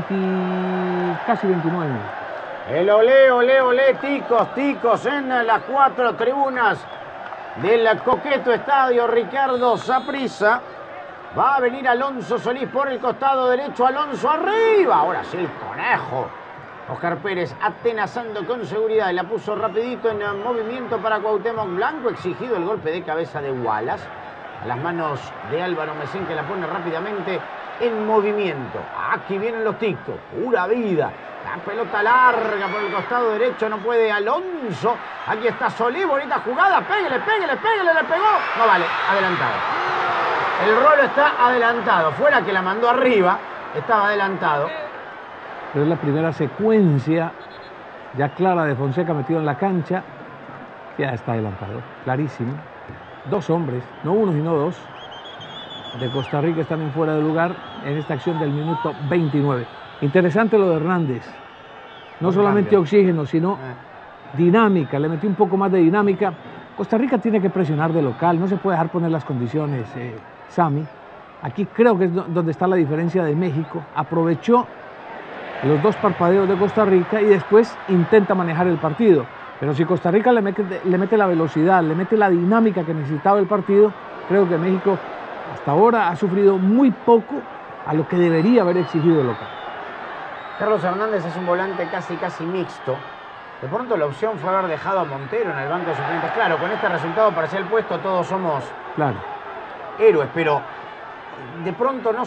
en casi 29 minutos. El olé, olé, olé, ticos en las 4 tribunas del coqueto estadio Ricardo Saprissa. Va a venir Alonso Solís por el costado derecho, Alonso arriba. Ahora sí el conejo. Oscar Pérez atenazando con seguridad y la puso rapidito en movimiento para Cuauhtémoc Blanco. Exigido el golpe de cabeza de Wallace. A las manos de Álvaro Mesín que la pone rápidamente en movimiento. Aquí vienen los ticos, pura vida. La pelota larga por el costado derecho, no puede Alonso. Aquí está Solís, bonita jugada. Pégale, pégale, pégale, le pegó. No vale, adelantado. El rolo está adelantado. Fuera que la mandó arriba, estaba adelantado. Pero es la primera secuencia ya clara de Fonseca metido en la cancha. Ya está adelantado, clarísimo. 2 hombres, no uno sino 2, de Costa Rica están en fuera de lugar en esta acción del minuto 29. Interesante lo de Hernández. No solamente oxígeno, sino dinámica. Le metió un poco más de dinámica. Costa Rica tiene que presionar de local. No se puede dejar poner las condiciones, Sammy. Aquí creo que es donde está la diferencia de México. Aprovechó los 2 parpadeos de Costa Rica y después intenta manejar el partido. Pero si Costa Rica le mete la velocidad, le mete la dinámica que necesitaba el partido, creo que México hasta ahora ha sufrido muy poco a lo que debería haber exigido el local. Carlos Hernández es un volante casi mixto. De pronto la opción fue haber dejado a Montero en el banco de suplentes. Claro, con este resultado parcial puesto todos somos héroes, pero de pronto no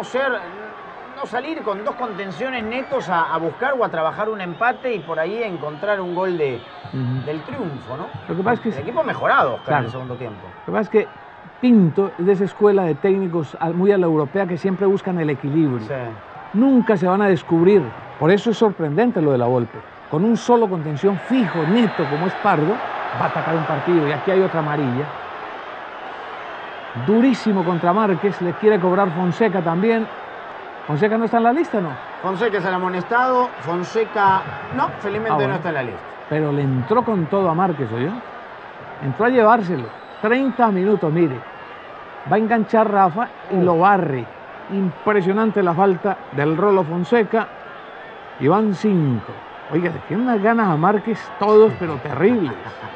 salir con 2 contenciones netos a buscar o a trabajar un empate y por ahí encontrar un gol del triunfo, ¿no? Lo que pasa es que el equipo ha mejorado en el segundo tiempo. Lo que pasa es que Pinto es de esa escuela de técnicos muy a la europea que siempre buscan el equilibrio. Sí. Nunca se van a descubrir. Por eso es sorprendente lo de la Volpe. Con un solo contención fijo, neto, como es Pardo, va a atacar un partido. Y aquí hay otra amarilla. Durísimo contra Márquez, le quiere cobrar Fonseca también. ¿Fonseca no está en la lista, no? Fonseca es el amonestado, Fonseca no, felizmente no está en la lista. Pero le entró con todo a Márquez, ¿oyó? Entró a llevárselo. 30 minutos, mire. Va a enganchar Rafa y lo barre. Impresionante la falta del Rolo Fonseca. Y van 5. Oiga, le tienen unas ganas a Márquez todos, pero terribles.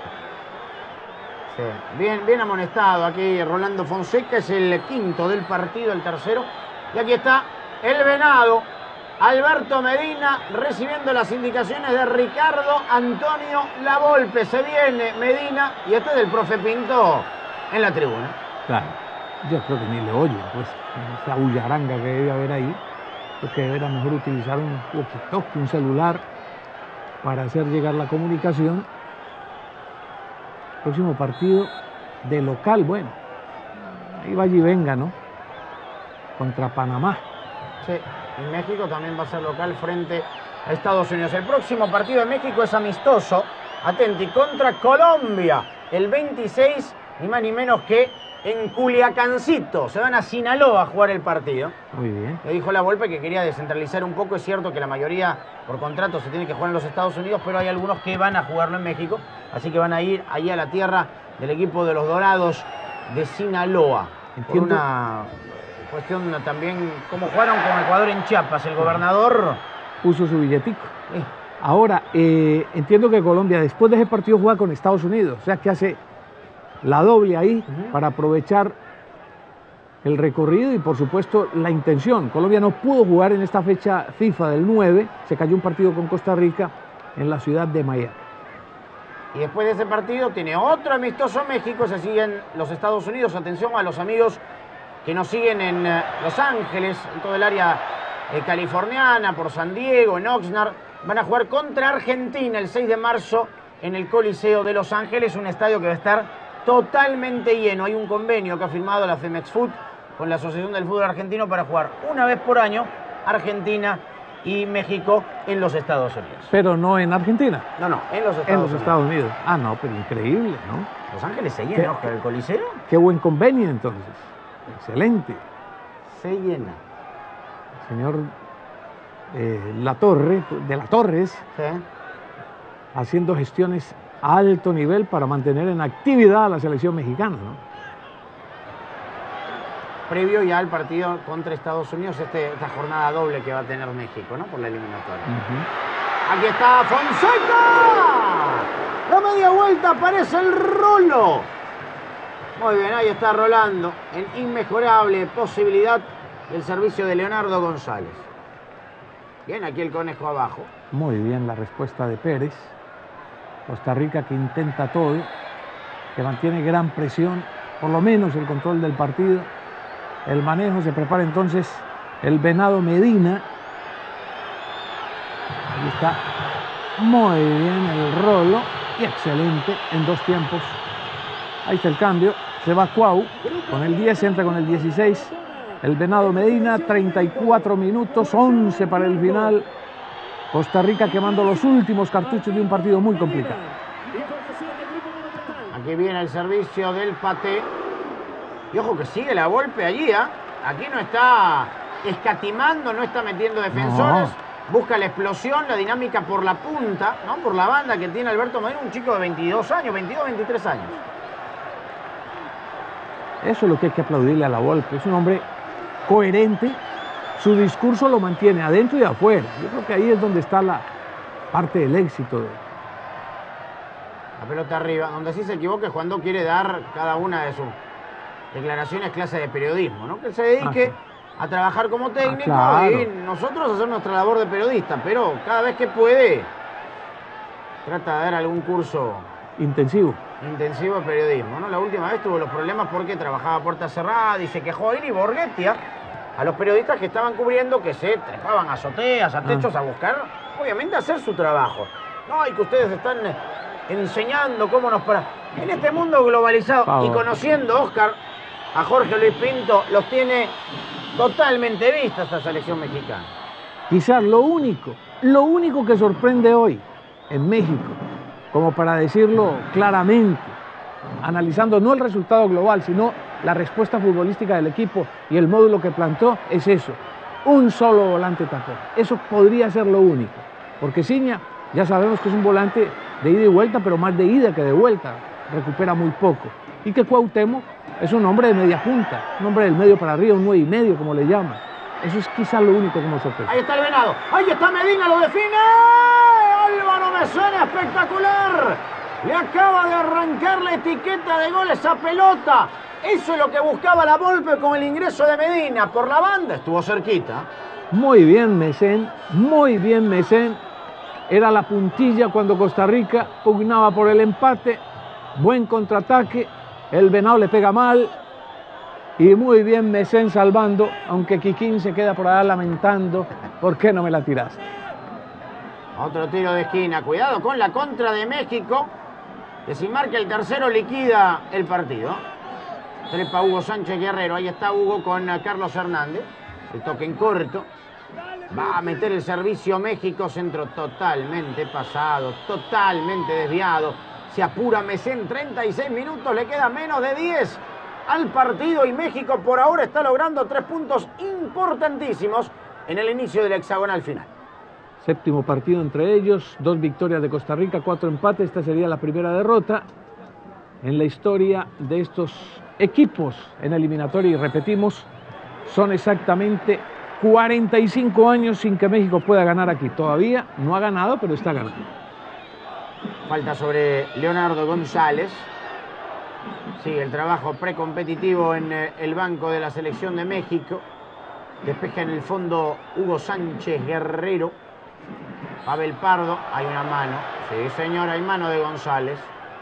Sí. Bien amonestado aquí Rolando Fonseca, es el 5º del partido, el 3º. Y aquí está el venado, Alberto Medina, recibiendo las indicaciones de Ricardo Antonio Lavolpe. Se viene Medina y este del profe Pinto en la tribuna. Claro, yo creo que ni le oye, pues, esa bullaranga que debe haber ahí. Creo que era mejor utilizar un walkie-talkie, un celular, para hacer llegar la comunicación. Próximo partido de local, bueno, ahí va y venga, ¿no? Contra Panamá. Sí, y México también va a ser local frente a Estados Unidos. El próximo partido de México es amistoso, atenti, contra Colombia, el 26, ni más ni menos que en Culiacancito. Se van a Sinaloa a jugar el partido. Muy bien. Le dijo Lavolpe que quería descentralizar un poco. Es cierto que la mayoría por contrato se tiene que jugar en los Estados Unidos, pero hay algunos que van a jugarlo en México, así que van a ir allí a la tierra del equipo de los Dorados de Sinaloa. Por una cuestión también, como jugaron con Ecuador en Chiapas, el gobernador puso su billetico. Ahora, entiendo que Colombia después de ese partido juega con Estados Unidos, o sea que hace la doble ahí para aprovechar el recorrido y por supuesto la intención. Colombia no pudo jugar en esta fecha FIFA del 9, se cayó un partido con Costa Rica en la ciudad de Miami. Y después de ese partido tiene otro amistoso México, se siguen los Estados Unidos. Atención a los amigos que nos siguen en Los Ángeles, en todo el área californiana, por San Diego, en Oxnard. Van a jugar contra Argentina el 6 de marzo en el Coliseo de Los Ángeles, un estadio que va a estar totalmente lleno. Hay un convenio que ha firmado la Femex Foot con la Asociación del Fútbol Argentino para jugar una vez por año Argentina y México en los Estados Unidos. Pero no en Argentina. No, en los Estados Unidos. En los Estados Unidos. Ah, no, pero increíble, ¿no? Los Ángeles se llena, Oscar, el Coliseo. Qué buen convenio entonces. Excelente. Se llena. Señor La Torre, de la Torres, Sí. haciendo gestiones a alto nivel para mantener en actividad a la selección mexicana, ¿no? Previo ya al partido contra Estados Unidos, esta jornada doble que va a tener México, ¿no? Por la eliminatoria. Aquí está Fonseca. La media vuelta aparece el Rolo. Muy bien, ahí está Rolando. En inmejorable posibilidad del servicio de Leonardo González. Bien, aquí el conejo abajo. Muy bien la respuesta de Pérez. Costa Rica que intenta todo, que mantiene gran presión, por lo menos el control del partido. El manejo, se prepara entonces el Venado Medina. Ahí está muy bien el Rolo y excelente en dos tiempos. Ahí está el cambio, se va Cuau con el 10, entra con el 16. El Venado Medina, 34 minutos, 11 para el final. Costa Rica quemando los últimos cartuchos de un partido muy complicado. Aquí viene el servicio del Paté. Y ojo que sigue la Volpe allí, ¿eh? Aquí no está escatimando, no está metiendo defensores. No. Busca la explosión, la dinámica por la punta, ¿no? Por la banda que tiene Alberto Medina, un chico de 22 años, 22, 23 años. Eso es lo que hay que aplaudirle a la Volpe. Es un hombre coherente. Su discurso lo mantiene adentro y afuera. Yo creo que ahí es donde está la parte del éxito. La pelota arriba, donde sí se equivoca es cuando quiere dar cada una de sus declaraciones clase de periodismo, ¿no? Que se dedique a trabajar como técnico claro. Y nosotros hacer nuestra labor de periodista, pero cada vez que puede trata de dar algún curso intensivo de periodismo, ¿no? La última vez tuvo los problemas porque trabajaba a puerta cerrada y se quejó Iri Borghetti a los periodistas que estaban cubriendo, que se trepaban a azoteas, a techos a buscar, obviamente, hacer su trabajo. No, y que ustedes están enseñando cómo nos para. En este mundo globalizado y conociendo, Oscar, a Jorge Luis Pinto, los tiene totalmente vistas esta selección mexicana. Quizás lo único que sorprende hoy en México, como para decirlo claramente, analizando no el resultado global, sino la respuesta futbolística del equipo y el módulo que plantó, es eso, un solo volante tapón. Eso podría ser lo único, porque Ciña ya sabemos que es un volante de ida y vuelta, pero más de ida que de vuelta, recupera muy poco. Y que Cuauhtémoc es un hombre de media punta, un hombre del medio para arriba, un 9,5 como le llaman. Eso es quizás lo único que nos sorprende. Ahí está el Venado, ahí está Medina, lo define. Álvaro Messena, espectacular. Le acaba de arrancar la etiqueta de gol esa pelota. Eso es lo que buscaba la Volpe con el ingreso de Medina. Por la banda estuvo cerquita. Muy bien Messén, muy bien Messén. Era la puntilla cuando Costa Rica pugnaba por el empate. Buen contraataque. El Venado le pega mal. Y muy bien Messén salvando, aunque Kikín se queda por allá lamentando. ¿Por qué no me la tiraste? Otro tiro de esquina. Cuidado con la contra de México, que si marca el tercero liquida el partido. Trepa Hugo Sánchez Guerrero. Ahí está Hugo con Carlos Hernández. El toque en corto. Va a meter el servicio México. Centro totalmente pasado, totalmente desviado. Se apura Messén, 36 minutos. Le queda menos de 10 al partido. Y México por ahora está logrando 3 puntos importantísimos en el inicio del hexagonal final. Séptimo partido entre ellos, 2 victorias de Costa Rica, 4 empates. Esta sería la primera derrota en la historia de estos equipos en eliminatoria. Y repetimos, son exactamente 45 años sin que México pueda ganar aquí. Todavía no ha ganado, pero está ganando. Falta sobre Leonardo González. Sí, el trabajo precompetitivo en el banco de la selección de México. Despeja en el fondo Hugo Sánchez Guerrero. Pavel Pardo, hay una mano. Sí, señor, hay mano de González.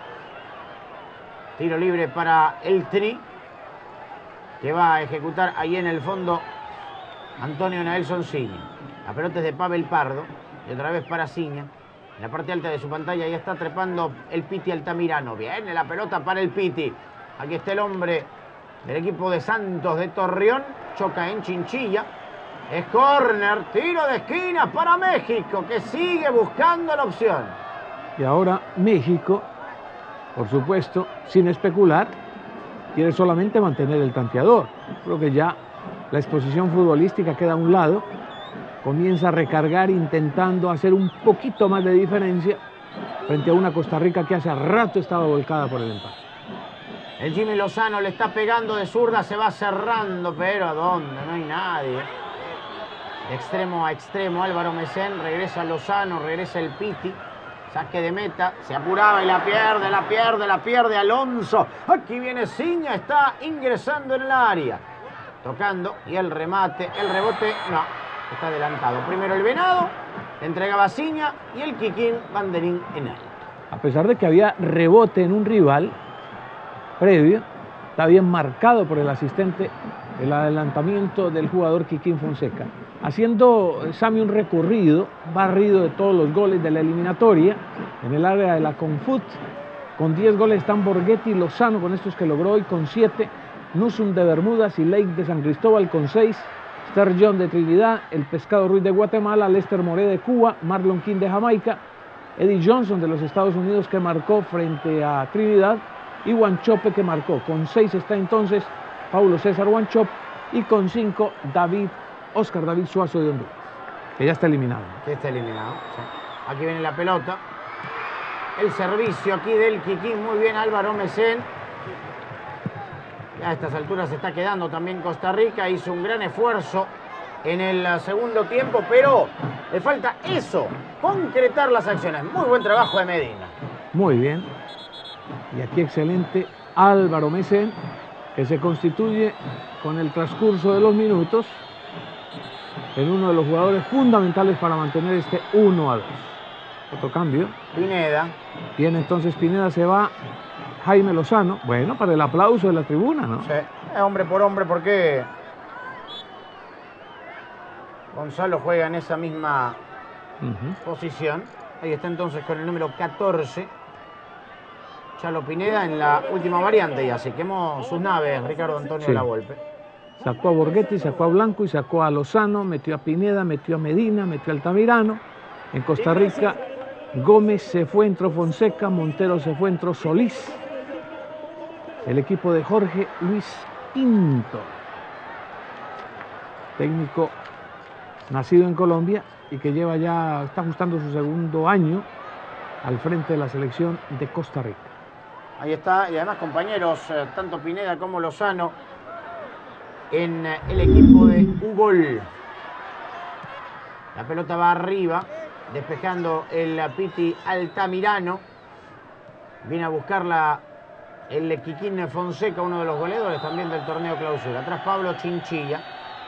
Tiro libre para el Tri, que va a ejecutar ahí en el fondo Antonio Nelson Ciña. La pelota es de Pavel Pardo, y otra vez para Ciña. En la parte alta de su pantalla ya está trepando el Piti Altamirano. Viene la pelota para el Piti. Aquí está el hombre del equipo de Santos de Torreón. Choca en Chinchilla. Es córner, tiro de esquina para México, que sigue buscando la opción. Y ahora México, por supuesto, sin especular, quiere solamente mantener el tanteador. Creo que ya la exposición futbolística queda a un lado. Comienza a recargar intentando hacer un poquito más de diferencia frente a una Costa Rica que hace rato estaba volcada por el empate. El Jimmy Lozano le está pegando de zurda, se va cerrando, pero ¿a dónde? No hay nadie. De extremo a extremo, Álvaro Mesén, regresa Lozano, regresa el Piti. Saque de meta, se apuraba y la pierde Alonso. Aquí viene Ciña, está ingresando en el área. Tocando y el remate, el rebote, no, está adelantado. Primero el Venado, entregaba Ciña y el Kikín banderín en alto. A pesar de que había rebote en un rival previo, está bien marcado por el asistente el adelantamiento del jugador Kikín Fonseca. Haciendo Sammy un recorrido, barrido de todos los goles de la eliminatoria en el área de la Confut. Con 10 goles están Borghetti y Lozano, con estos que logró hoy, con 7. Nuzum de Bermudas y Lake de San Cristóbal con 6. Star John de Trinidad, el Pescado Ruiz de Guatemala, Lester Moré de Cuba, Marlon King de Jamaica, Eddie Johnson de los Estados Unidos que marcó frente a Trinidad y Wanchope que marcó. Con 6 está entonces Paulo César Wanchope y con 5 Oscar David Suazo de Honduras, que ya está eliminado. Que está eliminado, sí. Aquí viene la pelota. El servicio aquí del Kikín, muy bien Álvaro Mesén. Ya a estas alturas se está quedando también Costa Rica. Hizo un gran esfuerzo en el segundo tiempo, pero le falta eso, concretar las acciones. Muy buen trabajo de Medina. Muy bien. Y aquí excelente Álvaro Mesén, que se constituye con el transcurso de los minutos en uno de los jugadores fundamentales para mantener este 1-2. Otro cambio. Pineda. Bien, entonces Pineda se va. Jaime Lozano. Bueno, para el aplauso de la tribuna, ¿no? Sí, hombre por hombre, porque Gonzalo juega en esa misma posición. Ahí está entonces con el número 14. Chalo Pineda en la última variante ya. Se quemó sus naves Ricardo Antonio Lavolpe. Sacó a Borghetti, sacó a Blanco y sacó a Lozano, metió a Pineda, metió a Medina, metió a Altamirano. En Costa Rica, Gómez se fue, entró Fonseca, Montero se fue, entró Solís. El equipo de Jorge Luis Pinto, técnico nacido en Colombia y que está ajustando su segundo año al frente de la selección de Costa Rica. Ahí está, y además compañeros, tanto Pineda como Lozano en el equipo de Ugol. La pelota va arriba, despejando el Piti Altamirano. Viene a buscarla el Kikín Fonseca, uno de los goleadores también del torneo clausura. Atrás Pablo Chinchilla.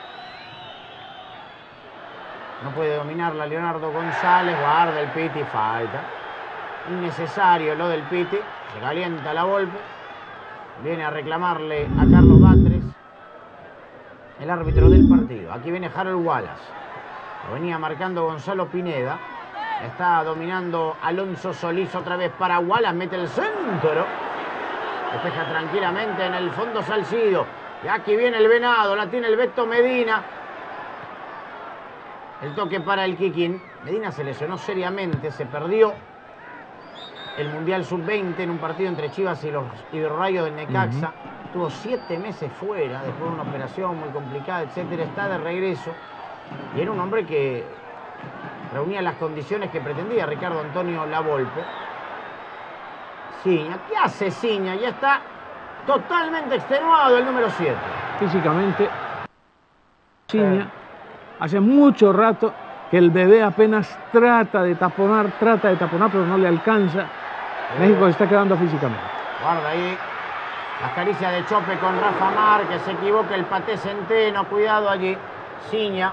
No puede dominarla Leonardo González, guarda el Piti, falta. Innecesario lo del Piti, se calienta la Volpe. Viene a reclamarle a Carlos Batres, el árbitro del partido. Aquí viene Harold Wallace. Lo venía marcando Gonzalo Pineda. Está dominando Alonso Solís otra vez para Wallace. Mete el centro. Despeja tranquilamente en el fondo Salcido. Y aquí viene el Venado. La tiene el Beto Medina. El toque para el Kikín. Medina se lesionó seriamente. Se perdió el Mundial Sub-20 en un partido entre Chivas y los Rayos de Necaxa. Estuvo 7 meses fuera después de una operación muy complicada, etcétera. Está de regreso. Y era un hombre que reunía las condiciones que pretendía Ricardo Antonio Lavolpe. Ciña, ¿qué hace Ciña? Ya está totalmente extenuado el número 7. Físicamente, Ciña, hace mucho rato que el bebé apenas trata de taponar, pero no le alcanza. México se está quedando físicamente. Guarda ahí Las caricias de chope con Rafa Mar, que se equivoca el Paté Centeno. Cuidado allí. Ciña.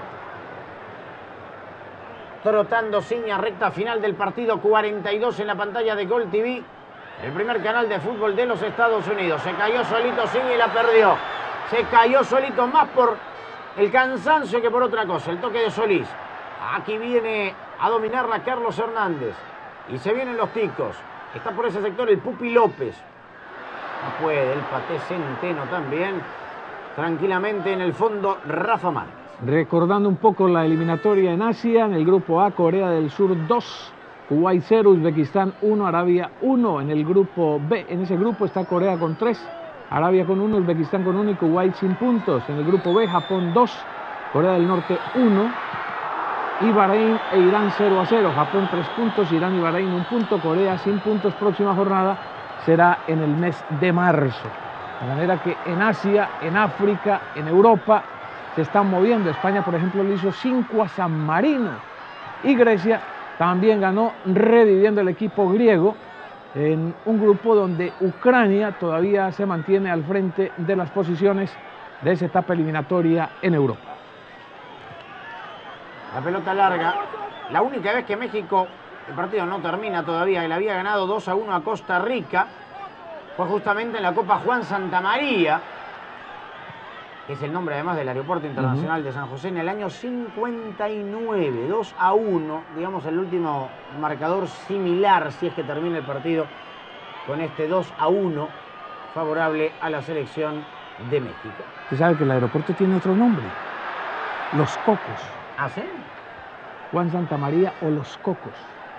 Trotando Ciña, recta final del partido. 42 en la pantalla de Gol TV. El primer canal de fútbol de los Estados Unidos. Se cayó solito Ciña y la perdió. Se cayó solito más por el cansancio que por otra cosa. El toque de Solís. Aquí viene a dominarla Carlos Hernández. Y se vienen los ticos. Está por ese sector el Pupi López. No puede, el Paté Centeno también. Tranquilamente en el fondo, Rafa Márquez. Recordando un poco la eliminatoria en Asia, en el grupo A, Corea del Sur 2, Kuwait 0, Uzbekistán 1, Arabia 1. En el grupo B, en ese grupo está Corea con 3, Arabia con 1, Uzbekistán con 1 y Kuwait sin puntos. En el grupo B, Japón 2, Corea del Norte 1 y Bahrein e Irán 0-0. Japón 3 puntos, Irán y Bahrein 1 punto, Corea sin puntos. Próxima jornada será en el mes de marzo. De manera que en Asia, en África, en Europa se están moviendo. España, por ejemplo, le hizo 5 a San Marino. Y Grecia también ganó, reviviendo el equipo griego en un grupo donde Ucrania todavía se mantiene al frente de las posiciones de esa etapa eliminatoria en Europa. La pelota larga. La única vez que México, el partido no termina todavía, y le había ganado 2-1 a Costa Rica, fue justamente en la Copa Juan Santamaría, que es el nombre además del Aeropuerto Internacional de San José, en el año 59, 2-1, digamos el último marcador similar, si es que termina el partido con este 2-1 favorable a la selección de México. Usted sabe que el aeropuerto tiene otro nombre, Los Cocos. ¿Ah, sí? Juan Santamaría o Los Cocos.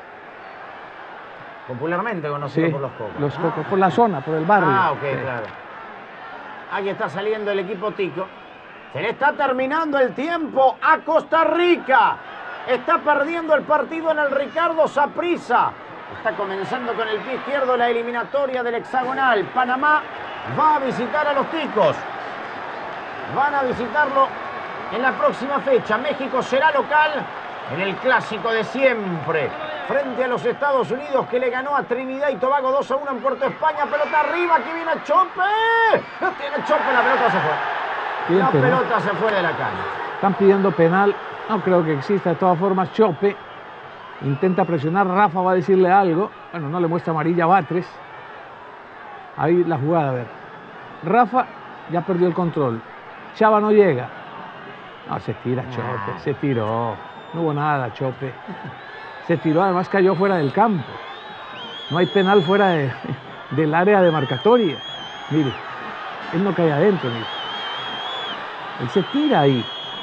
Popularmente conocido por Los Cocos. Los Cocos, por la zona, por el barrio. Ah, ok, claro. Aquí está saliendo el equipo tico. Se le está terminando el tiempo a Costa Rica. Está perdiendo el partido en el Ricardo Saprissa. Está comenzando con el pie izquierdo la eliminatoria del hexagonal. Panamá va a visitar a los ticos. Van a visitarlo en la próxima fecha. México será local en el clásico de siempre, frente a los Estados Unidos, que le ganó a Trinidad y Tobago 2-1 en Puerto España. Pelota arriba, aquí viene Chope. No tiene Chope, la pelota se fue. La pelota se fue de la cancha. Están pidiendo penal, no creo que exista. De todas formas, Chope intenta presionar, Rafa va a decirle algo. Bueno, no le muestra amarilla a Batres. Ahí la jugada, a ver. Rafa ya perdió el control. Chava no llega. No, se tira Chope, se tiró. No hubo nada, Chope. Se tiró, además cayó fuera del campo. No hay penal fuera del área de marcatoria. Mire, él no cae adentro, mire. Él se tira ahí.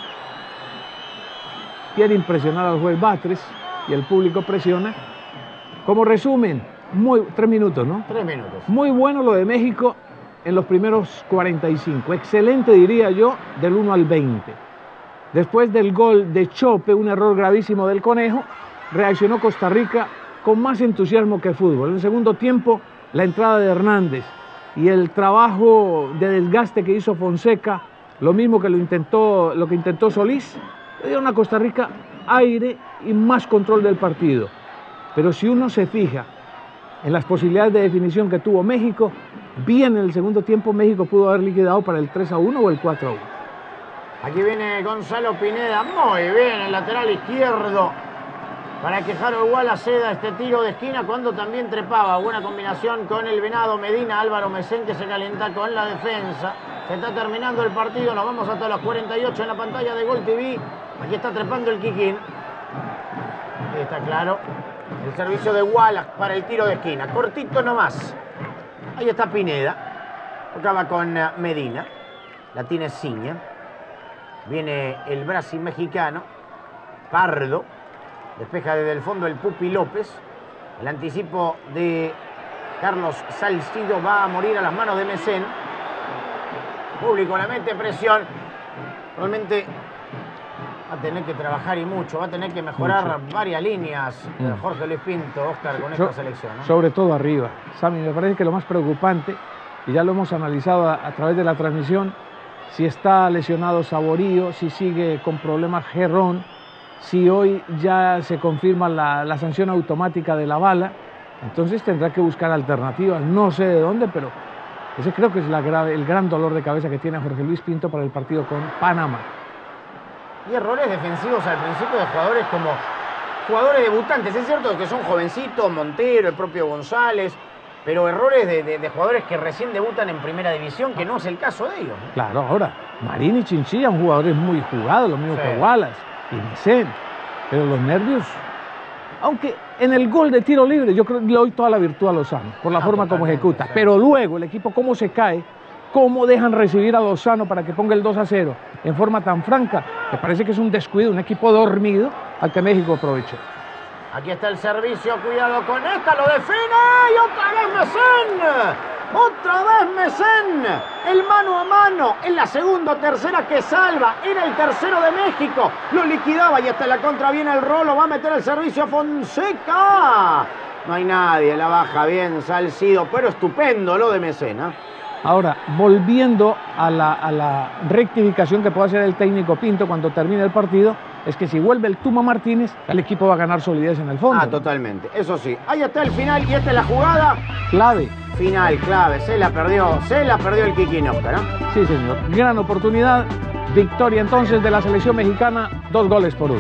Quiere impresionar al juez Batres y el público presiona. Como resumen, 3 minutos, ¿no? 3 minutos. Muy bueno lo de México en los primeros 45. Excelente, diría yo, del 1 al 20. Después del gol de Chope, un error gravísimo del Conejo, reaccionó Costa Rica con más entusiasmo que fútbol. En el segundo tiempo, la entrada de Hernández y el trabajo de desgaste que hizo Fonseca, lo mismo que lo que intentó Solís, le dieron a Costa Rica aire y más control del partido. Pero si uno se fija en las posibilidades de definición que tuvo México, bien en el segundo tiempo México pudo haber liquidado para el 3-1 o el 4-1. Aquí viene Gonzalo Pineda, muy bien, el lateral izquierdo, para que Harold Wallace ceda este tiro de esquina cuando también trepaba. Buena combinación con el Venado Medina. Álvaro Mesén, que se calienta con la defensa. Se está terminando el partido, nos vamos hasta los 48 en la pantalla de Gol TV. Aquí está trepando el Kikín. Ahí está claro. El servicio de Wallace para el tiro de esquina. Cortito nomás. Ahí está Pineda. Tocaba con Medina. La tiene Ciña. Viene el Brasil mexicano. Pardo. Despeja desde el fondo el Pupi López. El anticipo de Carlos Salcido va a morir a las manos de Mesén. Público le mete presión. Realmente va a tener que trabajar y mucho. Va a tener que mejorar varias líneas. Jorge Luis Pinto, Oscar, con esta selección, ¿no? Sobre todo arriba. Sammy, me parece que lo más preocupante, y ya lo hemos analizado a través de la transmisión, si está lesionado Saborío, si sigue con problemas Gerrón, si hoy ya se confirma la sanción automática de la bala, entonces tendrá que buscar alternativas, no sé de dónde, pero Ese creo que es el gran dolor de cabeza que tiene Jorge Luis Pinto para el partido con Panamá. Y errores defensivos al principio de jugadores como jugadores debutantes. Es cierto que son jovencitos, Montero, el propio González, pero errores de jugadores que recién debutan en primera división, que no es el caso de ellos, ¿no? Claro, ahora, Marín y Chinchilla son jugadores muy jugados, lo mismo que Wallace y Vicente, pero los nervios, aunque en el gol de tiro libre yo creo que le doy toda la virtud a Lozano, por la forma como ejecuta, pero luego el equipo cómo se cae, cómo dejan recibir a Lozano para que ponga el 2-0 en forma tan franca, me parece que es un descuido, un equipo dormido al que México aprovechó. Aquí está el servicio, cuidado con esta, lo define y otra vez Mesén. Otra vez Mesén. El mano a mano en la segunda o tercera que salva. Era el tercero de México. Lo liquidaba y hasta la contra viene el Rolo. Va a meter el servicio a Fonseca. No hay nadie, la baja bien Salcido, pero estupendo lo de Mesén, ¿eh? Ahora, volviendo a la rectificación que puede hacer el técnico Pinto cuando termine el partido, es que si vuelve el Tuma Martínez, el equipo va a ganar solidez en el fondo. Ah, totalmente. Eso sí. Ahí está el final y esta es la jugada. Clave. Final, clave. Se la perdió el Kiki Nóscar, ¿no? Sí, señor. Gran oportunidad. Victoria entonces de la selección mexicana, 2-1.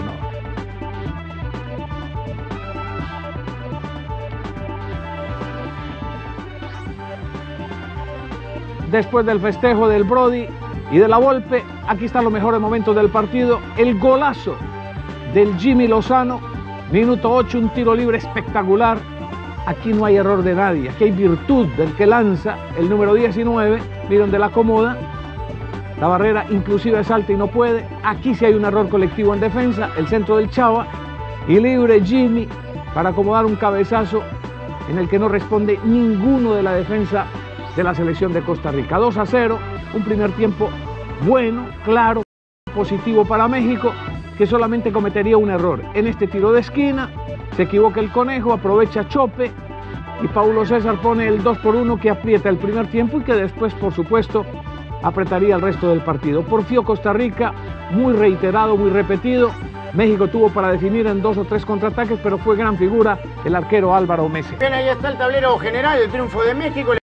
Después del festejo del Brody y de la Volpe, aquí están los mejores momentos del partido. El golazo del Jimmy Lozano, minuto 8, un tiro libre espectacular. Aquí no hay error de nadie, aquí hay virtud del que lanza, el número 19, miren donde la acomoda. La barrera inclusive salta y no puede. Aquí sí hay un error colectivo en defensa, el centro del Chava. Y libre Jimmy para acomodar un cabezazo en el que no responde ninguno de la defensa de la selección de Costa Rica. 2-0, un primer tiempo bueno, claro, positivo para México, que solamente cometería un error. En este tiro de esquina, se equivoca el Conejo, aprovecha Chope y Paulo César pone el 2-1 que aprieta el primer tiempo y que después, por supuesto, apretaría el resto del partido. Porfió Costa Rica, muy reiterado, muy repetido. México tuvo para definir en 2 o 3 contraataques, pero fue gran figura el arquero Álvaro Mesa. Bien, ahí está el tablero general, el triunfo de México.